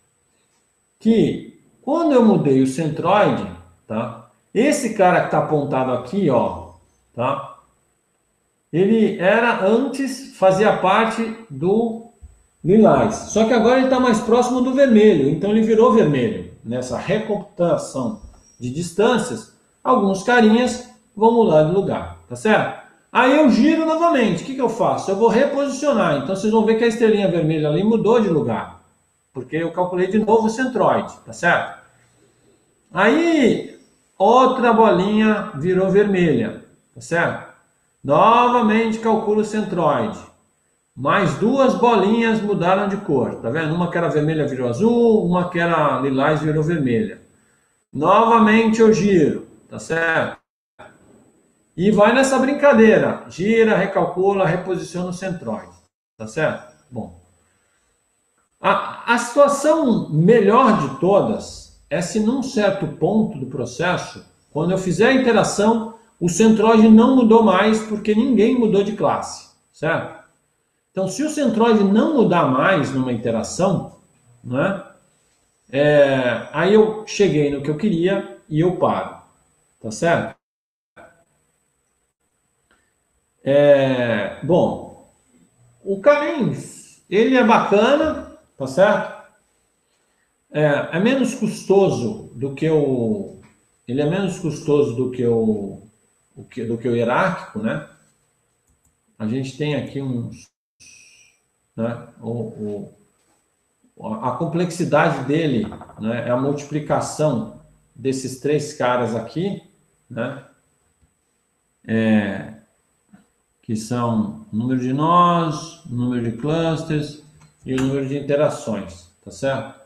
que quando eu mudei o centroide, tá? Esse cara que está apontado aqui, ó, tá? Ele era antes, fazia parte do lilás. Só que agora ele está mais próximo do vermelho, então ele virou vermelho. Nessa recomputação de distâncias, alguns carinhas vão mudar de lugar, tá certo? Aí eu giro novamente, o que, que eu faço? Eu vou reposicionar, então vocês vão ver que a estrelinha vermelha ali mudou de lugar, porque eu calculei de novo o centroide, tá certo? Aí, outra bolinha virou vermelha, tá certo? Novamente calculo o centroide. Mais duas bolinhas mudaram de cor, tá vendo? Uma que era vermelha virou azul, uma que era lilás virou vermelha. Novamente eu giro, tá certo? E vai nessa brincadeira. Gira, recalcula, reposiciona o centroide, tá certo? Bom. A, a situação melhor de todas é se num certo ponto do processo, quando eu fizer a interação, o centroide não mudou mais porque ninguém mudou de classe, certo? Então, se o centroide não mudar mais numa interação, né, é, aí eu cheguei no que eu queria e eu paro, tá certo? É, bom, o Caminhos, ele é bacana, tá certo? é, é menos custoso do que o... Ele é menos custoso do que o, o que, do que o hierárquico, né? A gente tem aqui uns... Né, o, o, a complexidade dele, né, é a multiplicação desses três caras aqui, né? É, que são o número de nós, o número de clusters e o número de interações, tá certo?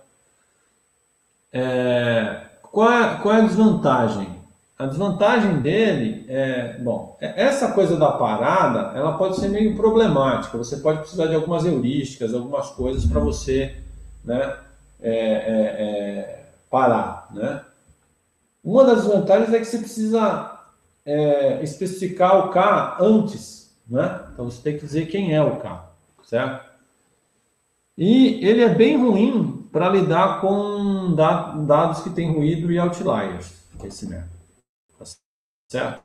É, qual, é, qual é a desvantagem? A desvantagem dele é, bom, essa coisa da parada, ela pode ser meio problemática, você pode precisar de algumas heurísticas, algumas coisas para você, né, é, é, é, parar, né? Uma das vantagens é que você precisa é, especificar o K antes, né? Então você tem que dizer quem é o K, certo? E ele é bem ruim para lidar com dados que têm ruído e outliers, esse método, tá certo?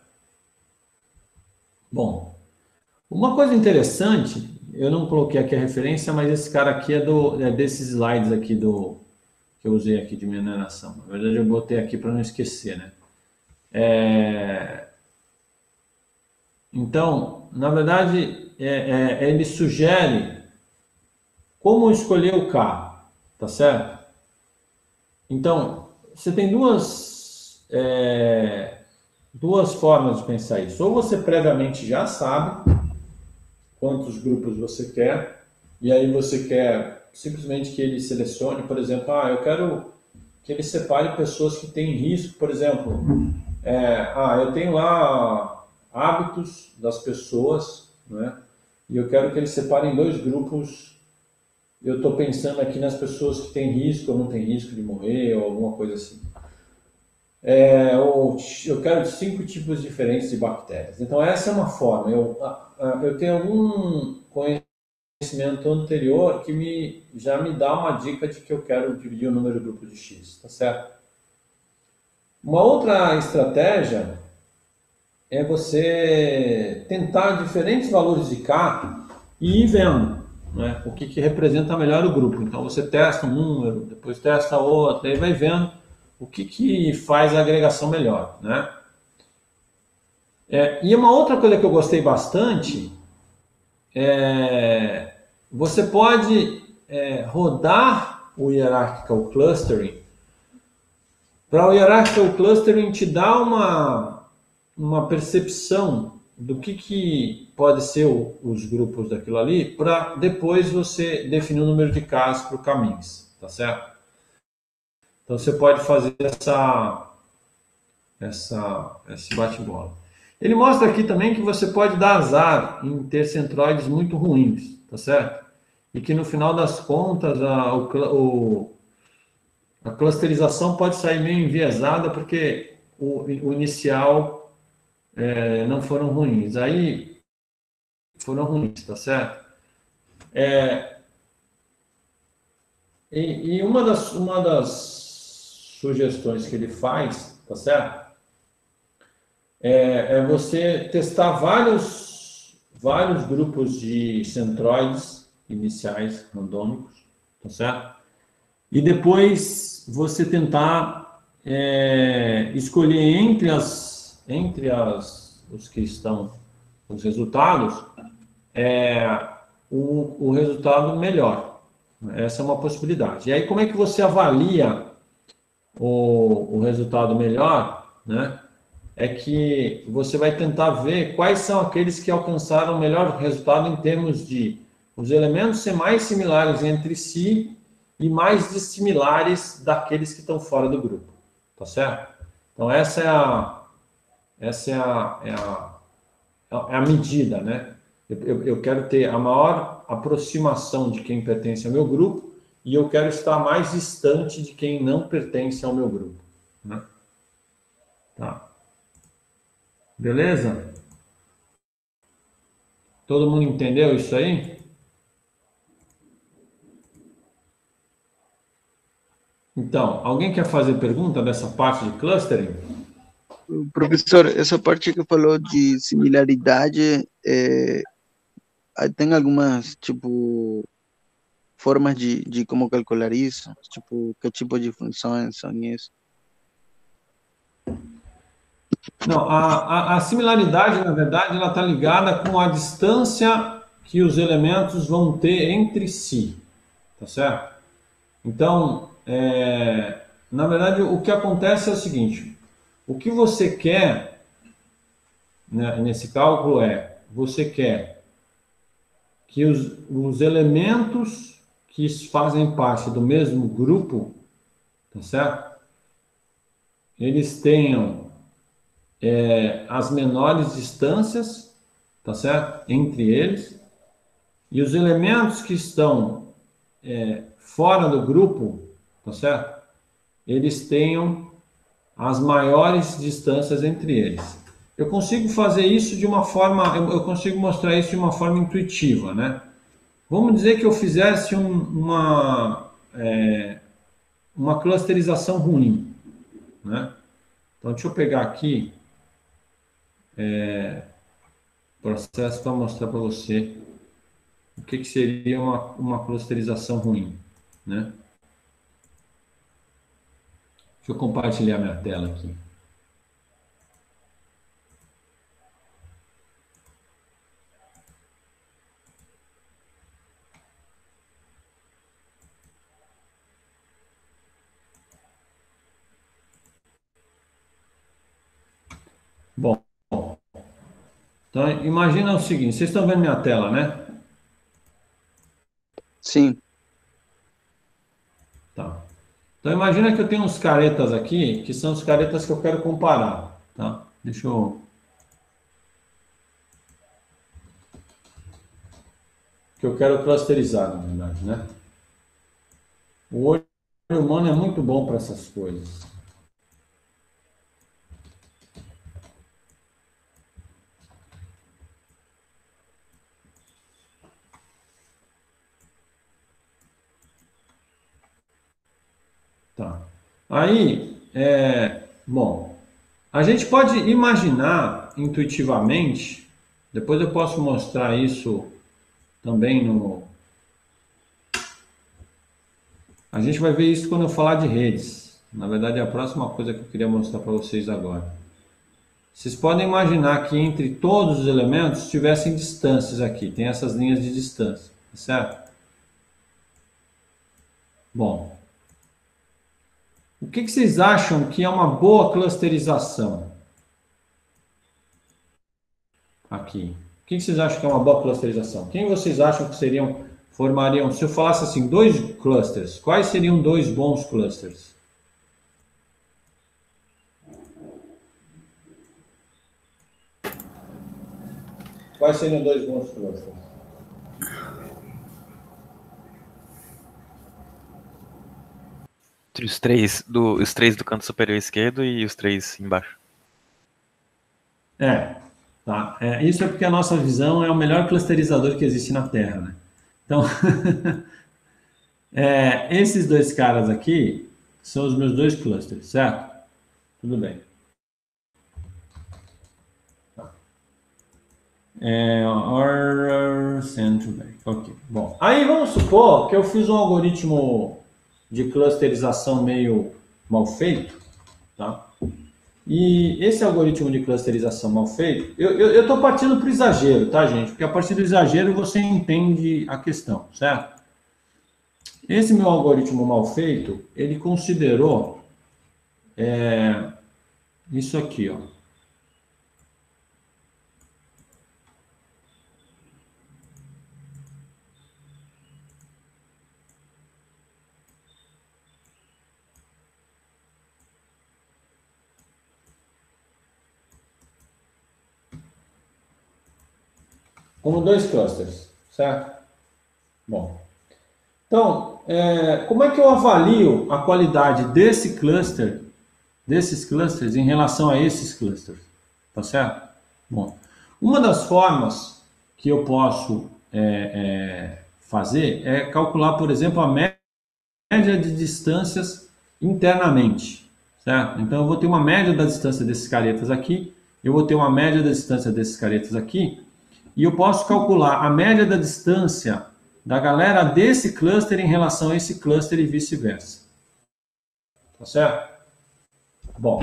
Bom, uma coisa interessante, eu não coloquei aqui a referência, mas esse cara aqui é, do, é desses slides aqui do que eu usei aqui de mineração. Na verdade, eu botei aqui para não esquecer, né? É... Então, na verdade, é, é, ele sugere como escolher o K, tá certo? Então, você tem duas, é, duas formas de pensar isso. Ou você previamente já sabe quantos grupos você quer, e aí você quer simplesmente que ele selecione, por exemplo, ah, eu quero que ele separe pessoas que têm risco, por exemplo, é, ah, eu tenho lá hábitos das pessoas, né? E eu quero que ele separe em dois grupos. Eu estou pensando aqui nas pessoas que têm risco ou não têm risco de morrer, ou alguma coisa assim. É, ou eu quero cinco tipos diferentes de bactérias. Então, essa é uma forma. Eu, eu tenho algum conhecimento anterior que me, já me dá uma dica de que eu quero dividir o número de grupos de X, tá certo? Uma outra estratégia é você tentar diferentes valores de K e ir vendo, né, o que, que representa melhor o grupo. Então você testa um número, depois testa outro, aí vai vendo o que, que faz a agregação melhor, né? É, e uma outra coisa que eu gostei bastante é você pode é, rodar o Hierarchical Clustering. Para o Hierarchical Clustering te dar uma, uma percepção do que, que pode ser o, os grupos daquilo ali, para depois você definir o número de casas para o caminhos, tá certo? Então você pode fazer essa, essa, esse bate-bola. Ele mostra aqui também que você pode dar azar em ter centroides muito ruins, tá certo? E que no final das contas a, o, a clusterização pode sair meio enviesada porque o, o inicial é, não foram ruins. Aí foram ruins, tá certo? É, e, e uma das, uma das sugestões que ele faz, tá certo? É, é você testar vários, vários grupos de centroides iniciais randômicos, tá certo? E depois você tentar é, escolher entre as, entre as, os que estão, os resultados, é, o, o resultado melhor. Essa é uma possibilidade. E aí, como é que você avalia o, o resultado melhor, né? É que você vai tentar ver quais são aqueles que alcançaram o melhor resultado em termos de os elementos ser mais similares entre si e mais dissimilares daqueles que estão fora do grupo, tá certo? Então essa é a essa é a, é a, é a medida, né? Eu, eu, eu quero ter a maior aproximação de quem pertence ao meu grupo e eu quero estar mais distante de quem não pertence ao meu grupo, né? Tá. Beleza? Todo mundo entendeu isso aí? Então, alguém quer fazer pergunta dessa parte de clustering? Professor, essa parte que falou de similaridade, é, tem algumas, tipo, formas de, de como calcular isso? Tipo, que tipo de funções são isso? Não, a, a, a similaridade, na verdade, ela está ligada com a distância que os elementos vão ter entre si, tá certo? Então, é, na verdade, o que acontece é o seguinte, o que você quer, né, nesse cálculo é, você quer que os, os elementos que fazem parte do mesmo grupo, tá certo? Eles tenham é, as menores distâncias, tá certo? Entre eles, e os elementos que estão é, fora do grupo, tá certo? Eles tenham as maiores distâncias entre eles. Eu consigo fazer isso de uma forma, eu, eu consigo mostrar isso de uma forma intuitiva, né? Vamos dizer que eu fizesse um, uma, é, uma clusterização ruim, né? Então, deixa eu pegar aqui é, o processo para mostrar para você o que, que seria uma, uma clusterização ruim, né? Deixa eu compartilhar minha tela aqui. Bom, então imagina o seguinte, vocês estão vendo minha tela, né? Sim. Tá. Então imagina que eu tenho uns caretas aqui, que são os caretas que eu quero comparar, tá? Deixa eu... que eu quero clusterizar, na verdade, né? O olho humano é muito bom para essas coisas. Tá. Aí, é, bom, a gente pode imaginar intuitivamente, depois eu posso mostrar isso também no... A gente vai ver isso quando eu falar de redes. Na verdade, é a próxima coisa que eu queria mostrar para vocês agora. Vocês podem imaginar que entre todos os elementos tivessem distâncias aqui. Tem essas linhas de distância, certo? Bom, o que, que vocês acham que é uma boa clusterização? Aqui. O que, que vocês acham que é uma boa clusterização? Quem vocês acham que seriam, formariam, se eu falasse assim, dois clusters, quais seriam dois bons clusters? Quais seriam dois bons clusters? Os três do, os três do canto superior esquerdo e os três embaixo. É, tá. É, isso é porque a nossa visão é o melhor clusterizador que existe na Terra, né? Então, é, esses dois caras aqui são os meus dois clusters, certo? Tudo bem. É, order central bank. Ok. Bom, aí vamos supor que eu fiz um algoritmo de clusterização meio mal feito, tá? E esse algoritmo de clusterização mal feito, eu estou partindo para o exagero, tá, gente? Porque a partir do exagero você entende a questão, certo? Esse meu algoritmo mal feito, ele considerou é, isso aqui, ó. Como dois clusters, certo? Bom, então, é, como é que eu avalio a qualidade desse cluster, desses clusters em relação a esses clusters, tá certo? Bom, uma das formas que eu posso é, é, fazer é calcular, por exemplo, a média de distâncias internamente, certo? Então, eu vou ter uma média da distância desses caretas aqui, eu vou ter uma média da distância desses caretas aqui, e eu posso calcular a média da distância da galera desse cluster em relação a esse cluster e vice-versa. Tá certo? Bom,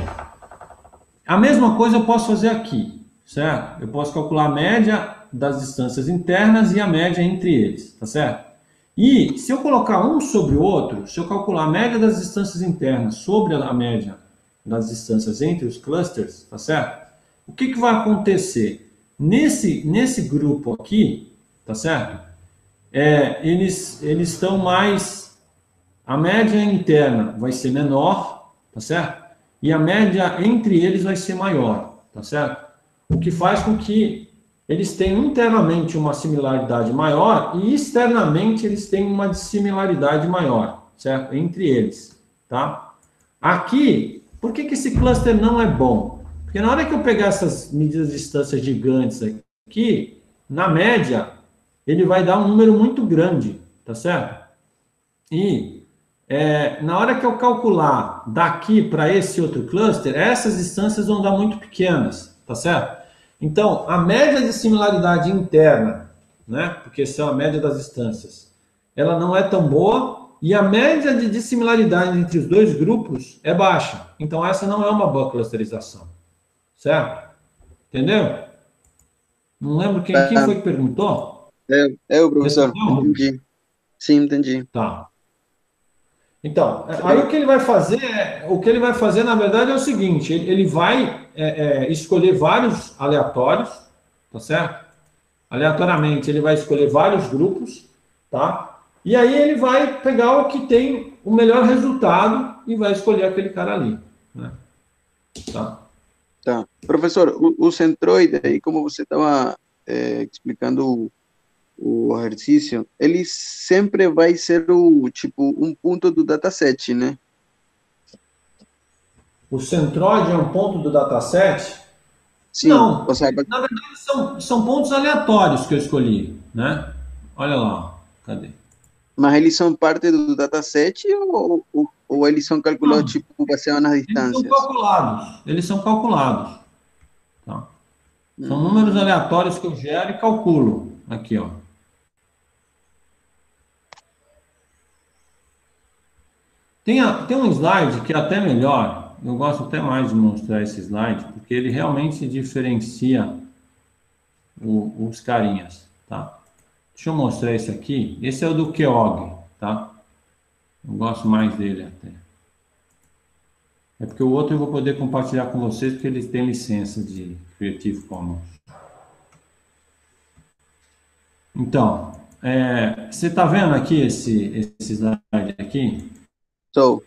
a mesma coisa eu posso fazer aqui, certo? Eu posso calcular a média das distâncias internas e a média entre eles, tá certo? E se eu colocar um sobre o outro, se eu calcular a média das distâncias internas sobre a média das distâncias entre os clusters, tá certo? O que que vai acontecer? Nesse, nesse grupo aqui, tá certo? É, eles, eles estão mais... A média interna vai ser menor, tá certo? E a média entre eles vai ser maior, tá certo? O que faz com que eles tenham internamente uma similaridade maior e externamente eles têm uma dissimilaridade maior, certo? Entre eles, tá? Aqui, por que que esse cluster não é bom? Porque na hora que eu pegar essas medidas de distância gigantes aqui, na média, ele vai dar um número muito grande, tá certo? E é, na hora que eu calcular daqui para esse outro cluster, essas distâncias vão dar muito pequenas, tá certo? Então, a média de similaridade interna, né, porque essa é a média das distâncias, ela não é tão boa, e a média de dissimilaridade entre os dois grupos é baixa. Então, essa não é uma boa clusterização, certo? Entendeu? Não lembro quem, quem foi que perguntou? Eu, eu professor. Respondeu? Entendi. Sim, entendi. Tá. Então, aí o que ele vai fazer, é- o que ele vai fazer, na verdade, é o seguinte, ele, ele vai é, é, escolher vários aleatórios, tá certo? Aleatoriamente, ele vai escolher vários grupos, tá? E aí ele vai pegar o que tem o melhor resultado e vai escolher aquele cara ali, né? Tá? Tá. Professor, o, o centroide aí, como você estava explicando o, o exercício, ele sempre vai ser o, tipo, um ponto do dataset, né? O centroide é um ponto do dataset? Sim, Não, ou seja, na verdade são, são pontos aleatórios que eu escolhi, né? Olha lá, cadê? mas eles são parte do dataset ou, ou, ou eles são calculados, Não. tipo, baseado nas Eles são distâncias? calculados, eles são calculados, tá? São Hum. números aleatórios que eu gero e calculo. Aqui, ó. Tem, a- tem um slide que é até melhor, eu gosto até mais de mostrar esse slide, porque ele realmente diferencia o- os carinhas, tá? Deixa eu mostrar esse aqui. Esse é o do Keog, tá? Eu gosto mais dele até. É porque o outro eu vou poder compartilhar com vocês, porque eles têm licença de Creative Commons. Então, é, você está vendo aqui esse, esse slide aqui? So,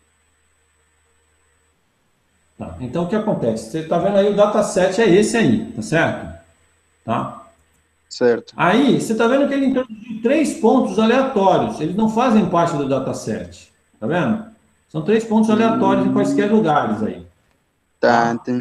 Tá. Então, o que acontece? Você está vendo aí, o dataset é esse aí, tá certo? Tá? certo. Aí, você está vendo que ele introduziu três pontos aleatórios. Eles não fazem parte do dataset. Tá vendo? São três pontos aleatórios em quaisquer lugares aí. Tá, entendi.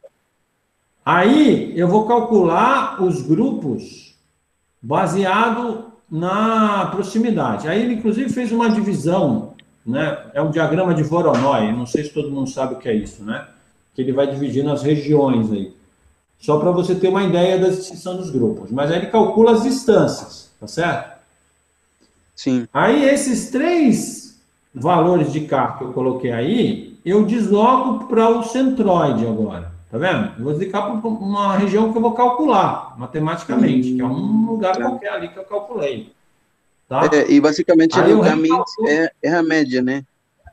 Aí, eu vou calcular os grupos baseado na proximidade. Aí, ele, inclusive, fez uma divisão, né? É um diagrama de Voronoi. Não sei se todo mundo sabe o que é isso, né? Que ele vai dividindo as regiões aí. Só para você ter uma ideia da distinção dos grupos. Mas aí ele calcula as distâncias, tá certo? Sim. Aí esses três valores de K que eu coloquei aí, eu desloco para o centroide agora, tá vendo? Eu vou deslocar para uma região que eu vou calcular matematicamente, que é um lugar qualquer ali que eu calculei, tá? É, e basicamente Aí no eu caminho recalculo. é, é a média, né?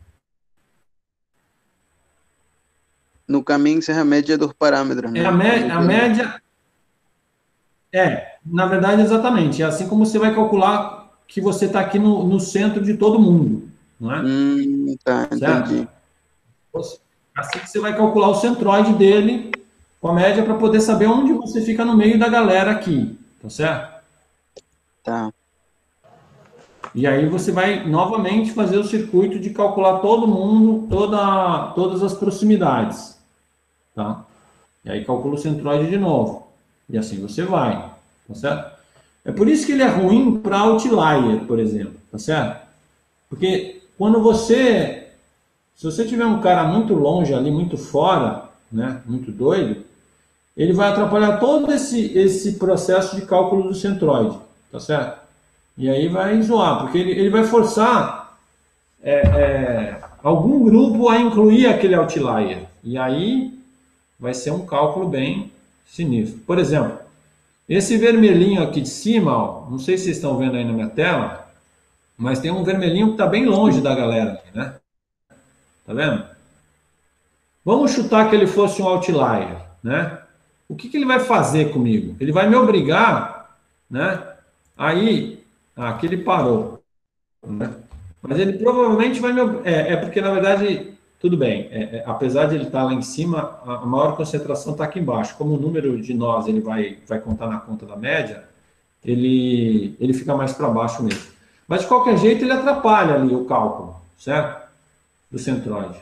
No caminho é a média dos parâmetros, né? É a, mé- a média. É, na verdade, exatamente. É assim como você vai calcular que você está aqui no, no centro de todo mundo, não é? Hum, tá, Certo? entendi. Assim que você vai calcular o centroide dele com a média para poder saber onde você fica no meio da galera aqui, tá certo? Tá. E aí você vai novamente fazer o circuito de calcular todo mundo, toda, todas as proximidades, tá? E aí calcula o centroide de novo. E assim você vai, tá certo? É por isso que ele é ruim para outlier, por exemplo, tá certo? Porque quando você, se você tiver um cara muito longe ali, muito fora, né, muito doido, ele vai atrapalhar todo esse, esse processo de cálculo do centroide, tá certo? E aí vai zoar, porque ele, ele vai forçar é, é, algum grupo a incluir aquele outlier. E aí vai ser um cálculo bem sinistro. Por exemplo, esse vermelhinho aqui de cima, ó, não sei se vocês estão vendo aí na minha tela, mas tem um vermelhinho que está bem longe da galera aqui, né? Tá vendo? Vamos chutar que ele fosse um outlier, né? O que, que ele vai fazer comigo? Ele vai me obrigar, né? Aí, ah, aqui ele parou, né? Mas ele provavelmente vai me... É, é porque, na verdade, tudo bem. É, é, apesar de ele estar lá em cima, a maior concentração está aqui embaixo. Como o número de nós ele vai, vai contar na conta da média, ele, ele fica mais para baixo mesmo. Mas, de qualquer jeito, ele atrapalha ali o cálculo, certo? Do centroide.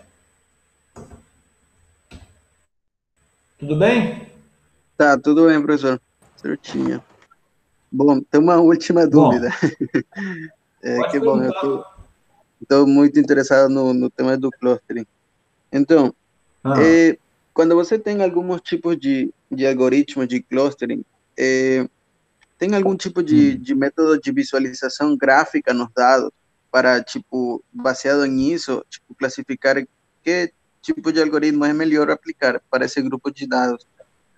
Tudo bem? Tá, tudo bem, professor. Certinho. Bom, tem uma última dúvida. É, Pode que bom, eu perguntar. estou muito interessado no, no tema do clustering. Então, Ah, é, quando você tem alguns tipos de, de algoritmos de clustering, é, tem algum tipo de, hum. de método de visualização gráfica nos dados para, tipo, baseado nisso, tipo, classificar que tipo de algoritmo é melhor aplicar para esse grupo de dados?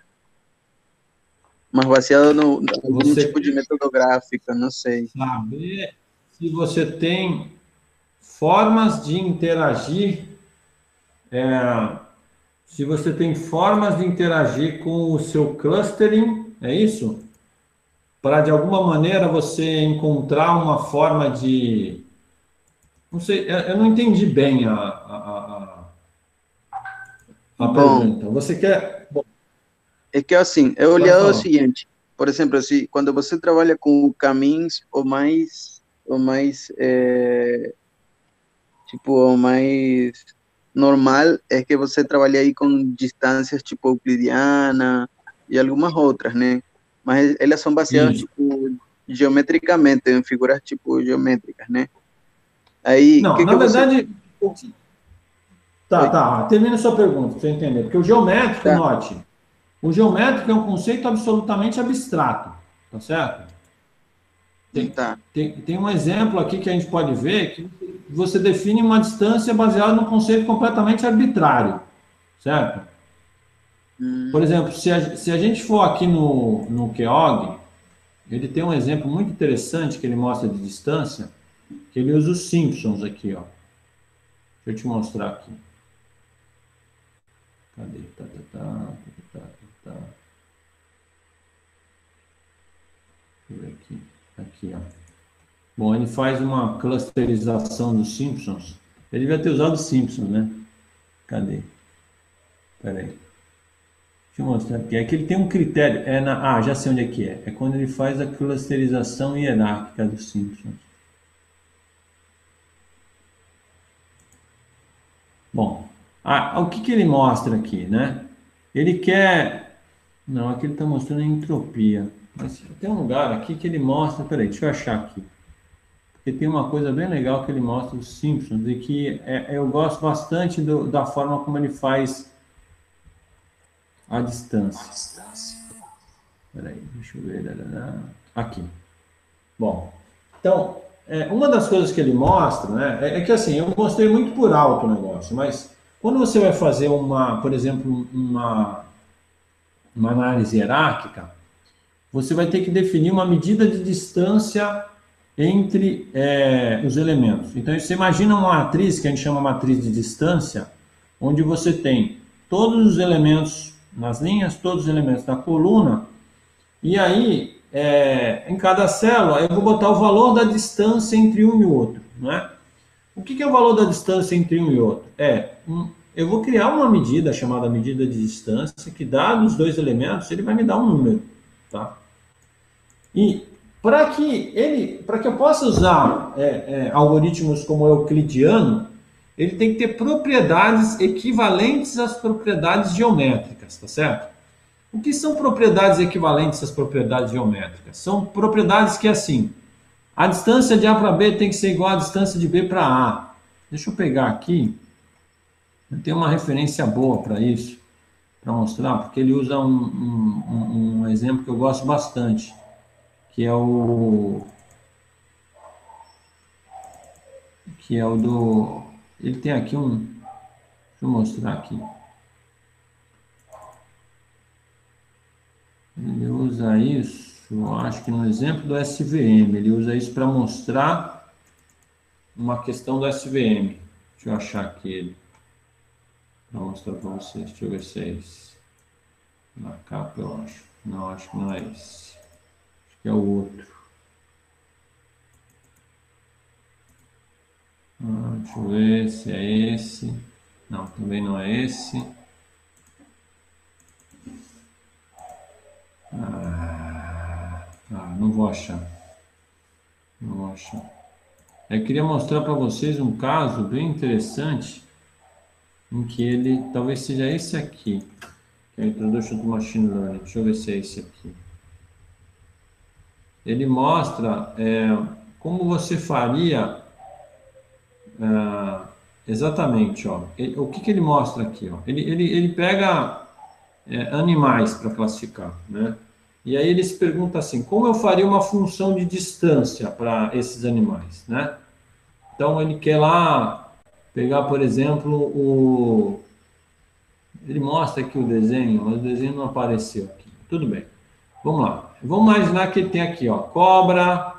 Mas baseado no, no algum Você tipo de método gráfico, não sei. saber se você tem formas de interagir, é, se você tem formas de interagir com o seu clustering, é isso? Para, de alguma maneira, você encontrar uma forma de... Não sei, eu eu não entendi bem a, a, a, a Bom, pergunta. Você quer... Bom, é que assim, eu pode olhava o falar. seguinte, por exemplo, assim, quando você trabalha com caminhos ou mais, ou mais, é, tipo, o mais normal é que você trabalha aí com distâncias tipo euclidiana e algumas outras, né? Mas elas são baseadas Isso. tipo geometricamente, em figuras tipo geométricas, né? Aí, o Não, que na que você... verdade... o que- Tá, Oi, tá. Termina a sua pergunta, para você entender. Porque o geométrico, tá, note, o geométrico é um conceito absolutamente abstrato, tá certo? Tem, tá. tem, tem um exemplo aqui que a gente pode ver que você define uma distância baseada num conceito completamente arbitrário, certo? Por Hum, exemplo, se a, se a gente for aqui no, no Keog, ele tem um exemplo muito interessante que ele mostra de distância, que ele usa os Simpsons aqui, ó. Deixa eu te mostrar aqui. Cadê? Tá, tá, tá, tá, tá, tá. Deixa eu ver aqui. Aqui, ó. Bom, ele faz uma clusterização dos Simpsons. Ele devia ter usado os Simpsons, né? Cadê? Peraí. Deixa eu mostrar aqui. É que ele tem um critério. É na... Ah, já sei onde é que é. É quando ele faz a clusterização hierárquica dos Simpsons. Bom, ah, o que, que ele mostra aqui, né? Ele quer... Não, aqui ele está mostrando a entropia. Mas tem um lugar aqui que ele mostra... Peraí, deixa eu achar aqui. Porque tem uma coisa bem legal que ele mostra os Simpsons e que é, eu gosto bastante do, da forma como ele faz a distância. Peraí, deixa eu ver. Aqui. Bom, então, é, uma das coisas que ele mostra, né, é, é que assim, eu mostrei muito por alto o negócio, mas quando você vai fazer uma, por exemplo, uma, uma análise hierárquica, você vai ter que definir uma medida de distância entre é, os elementos. Então, você imagina uma matriz, que a gente chama matriz de distância, onde você tem todos os elementos nas linhas, todos os elementos na coluna, e aí, é, em cada célula, eu vou botar o valor da distância entre um e o outro. Né? O que, que é o valor da distância entre um e outro? É, um, eu vou criar uma medida chamada medida de distância, que dado os dois elementos, ele vai me dar um número. Tá? E para que ele, para que eu possa usar é, é, algoritmos como o euclidiano, ele tem que ter propriedades equivalentes às propriedades geométricas, tá certo? O que são propriedades equivalentes às propriedades geométricas? São propriedades que, assim, a distância de A para B tem que ser igual à distância de B para A. Deixa eu pegar aqui, eu tenho uma referência boa para isso, para mostrar, porque ele usa um, um, um exemplo que eu gosto bastante, que é o que é o do... Ele tem aqui um... Deixa eu mostrar aqui. Ele usa isso, eu acho que no exemplo do S V M, ele usa isso para mostrar uma questão do S V M. Deixa eu achar aqui ele, para mostrar para vocês. Deixa eu ver se é esse. Na capa, eu acho. Não, acho que não é esse. Acho que é o outro. Ah, deixa eu ver se é esse. Não, também não é esse. Ah, ah, não vou achar. Não vou achar. Eu queria mostrar para vocês um caso bem interessante em que ele, talvez seja esse aqui, que é a Introduction to Machine Learning. Deixa eu ver se é esse aqui. Ele mostra é, como você faria é, exatamente, ó. Ele, o que, que ele mostra aqui, ó? Ele, ele, ele pega é, animais para classificar, né? E aí ele se pergunta assim, como eu faria uma função de distância para esses animais, né? Então ele quer lá pegar, por exemplo, o... Ele mostra aqui o desenho, mas o desenho não apareceu aqui. Tudo bem. Vamos lá. Vamos imaginar que ele tem aqui, ó, cobra,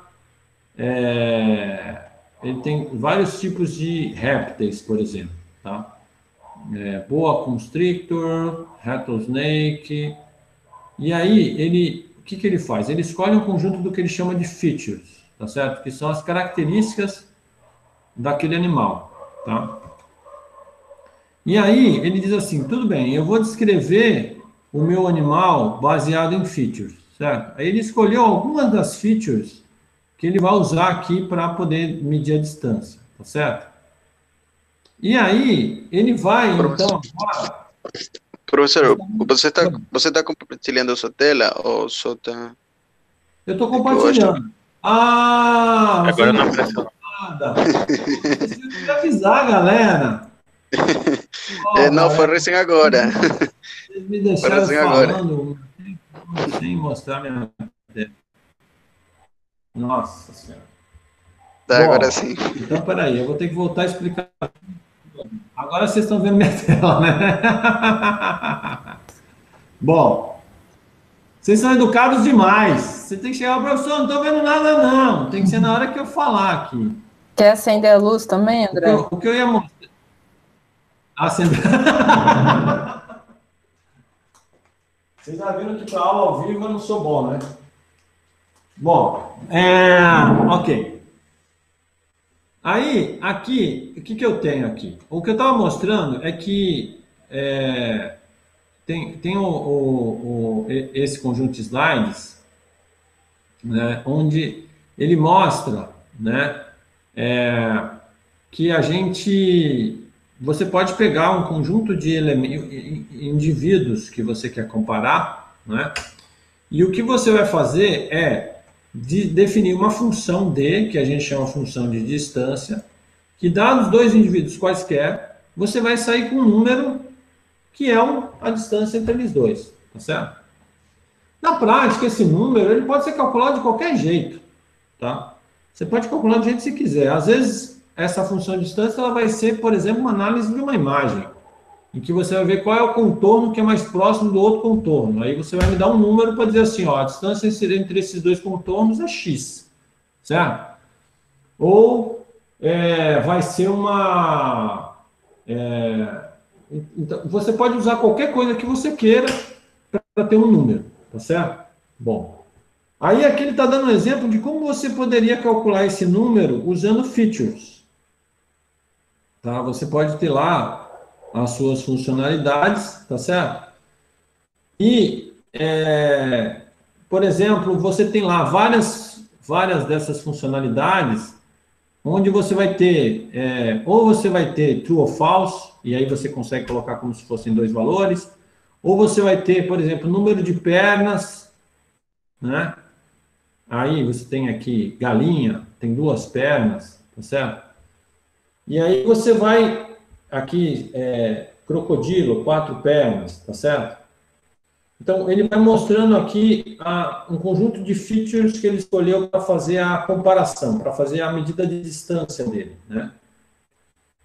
é... ele tem vários tipos de répteis, por exemplo, tá? É, boa constrictor, rattlesnake. E aí, ele, o que, que ele faz? Ele escolhe um conjunto do que ele chama de features, tá certo? Que são as características daquele animal, tá? E aí, ele diz assim, tudo bem, eu vou descrever o meu animal baseado em features, certo? Aí ele escolheu algumas das features que ele vai usar aqui para poder medir a distância, tá certo? E aí, ele vai, então, agora... Professor, você está você tá compartilhando sua tela ou só está... Eu estou compartilhando. Ah, agora não apareceu. Nada. Você tem que avisar, galera. Oh, é, não, galera. foi recém agora. Vocês me deixaram falando agora. Sem mostrar minha tela. Nossa Senhora. Tá, Bom, agora sim. Então, peraí, eu vou ter que voltar a explicar. Agora vocês estão vendo minha tela, né? Bom, vocês são educados demais. Você tem que chegar, professor, não estou vendo nada, não. Tem que ser na hora que eu falar aqui. Quer acender a luz também, André? O que eu, o que eu ia mostrar... Acender... Vocês já viram que para aula ao vivo eu não sou bom, né? Bom, é... ok. Aí, aqui, o que, que eu tenho aqui? O que eu estava mostrando é que é, tem, tem o, o, o, esse conjunto de slides, né, onde ele mostra, né, é, que a gente... Você pode pegar um conjunto de elementos, indivíduos que você quer comparar, né, e o que você vai fazer é de definir uma função D, que a gente chama função de distância, que dados dois indivíduos quaisquer, você vai sair com um número que é um, a distância entre eles dois, tá certo? Na prática, esse número ele pode ser calculado de qualquer jeito, tá? Você pode calcular do jeito que você quiser. Às vezes, essa função de distância ela vai ser, por exemplo, uma análise de uma imagem, em que você vai ver qual é o contorno que é mais próximo do outro contorno. Aí você vai me dar um número para dizer assim, ó, a distância entre esses dois contornos é x, certo? Ou é, vai ser uma... É, então, você pode usar qualquer coisa que você queira para ter um número, tá certo? Bom, aí aqui ele está dando um exemplo de como você poderia calcular esse número usando features. Tá? Você pode ter lá as suas funcionalidades, tá certo? E, é, por exemplo, você tem lá várias, várias dessas funcionalidades, onde você vai ter, é, ou você vai ter true ou false, e aí você consegue colocar como se fossem dois valores, ou você vai ter, por exemplo, número de pernas, né? Aí você tem aqui galinha, tem duas pernas, tá certo? E aí você vai... Aqui, é, crocodilo, quatro pernas, tá certo? Então, ele vai mostrando aqui a, um conjunto de features que ele escolheu para fazer a comparação, para fazer a medida de distância dele, né?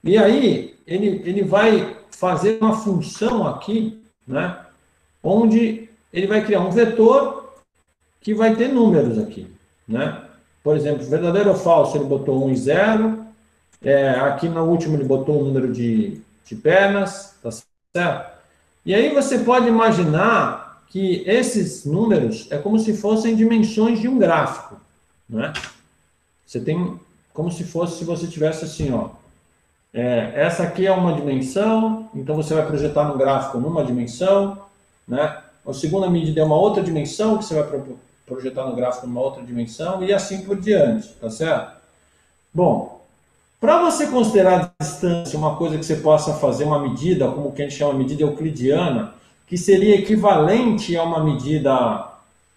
E aí, ele, ele vai fazer uma função aqui, né, onde ele vai criar um vetor que vai ter números aqui, né? Por exemplo, verdadeiro ou falso, ele botou um e zero. É, aqui no último ele botou um número de, de pernas, tá certo? E aí você pode imaginar que esses números é como se fossem dimensões de um gráfico, né? Você tem como se fosse, se você tivesse assim, ó. É, essa aqui é uma dimensão, então você vai projetar no gráfico numa dimensão, né? A segunda medida é uma outra dimensão, que você vai pro, projetar no gráfico numa outra dimensão, e assim por diante, tá certo? Bom, para você considerar a distância uma coisa que você possa fazer uma medida, como que a gente chama de medida euclidiana, que seria equivalente a uma medida,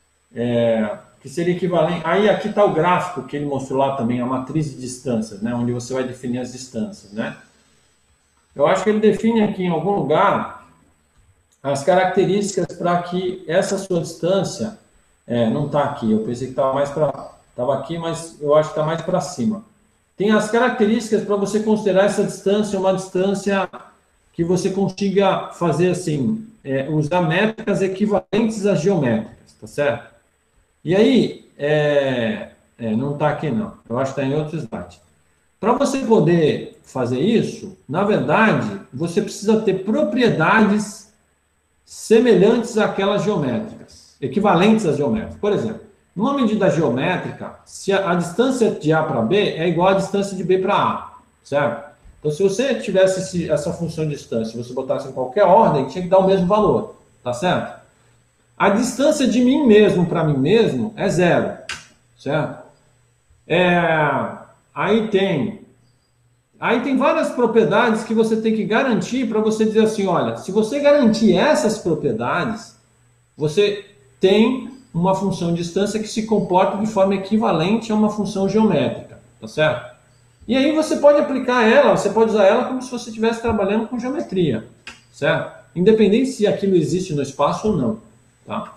é, que seria equivalente, aí aqui está o gráfico que ele mostrou lá também, a matriz de distâncias, né, onde você vai definir as distâncias, né? Eu acho que ele define aqui em algum lugar as características para que essa sua distância, é, não está aqui, eu pensei que estava mais para, estava aqui, mas eu acho que está mais para cima. Tem as características para você considerar essa distância uma distância que você consiga fazer assim, é, usar métricas equivalentes às geométricas, tá certo? E aí, é, é, não está aqui não, eu acho que está em outro slide. Para você poder fazer isso, na verdade, você precisa ter propriedades semelhantes àquelas geométricas, equivalentes às geométricas. Por exemplo, numa medida geométrica, se a, a distância de A para B é igual à distância de B para A, certo? Então, se você tivesse esse, essa função de distância, você botasse em qualquer ordem, tinha que dar o mesmo valor, tá certo? A distância de mim mesmo para mim mesmo é zero, certo? É, aí tem, aí tem várias propriedades que você tem que garantir para você dizer assim, olha, se você garantir essas propriedades, você tem uma função de distância que se comporta de forma equivalente a uma função geométrica, tá certo? E aí você pode aplicar ela, você pode usar ela como se você estivesse trabalhando com geometria, certo? Independente se aquilo existe no espaço ou não, tá?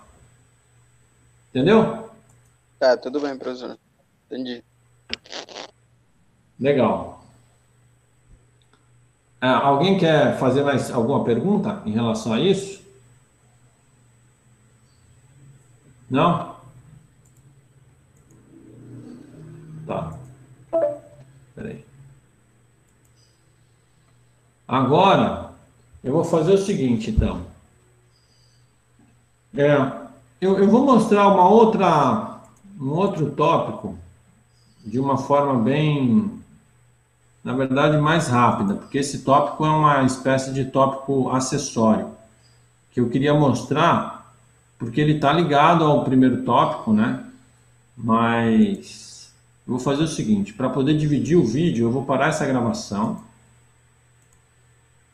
Entendeu? Tá, tudo bem, professor. Entendi. Legal. Ah, alguém quer fazer mais alguma pergunta em relação a isso? Não? Tá. Espera aí. Agora, eu vou fazer o seguinte, então. É, eu, eu vou mostrar uma outra, um outro tópico de uma forma bem, na verdade, mais rápida, porque esse tópico é uma espécie de tópico acessório, que eu queria mostrar, porque ele está ligado ao primeiro tópico, né? Mas eu vou fazer o seguinte, para poder dividir o vídeo, eu vou parar essa gravação,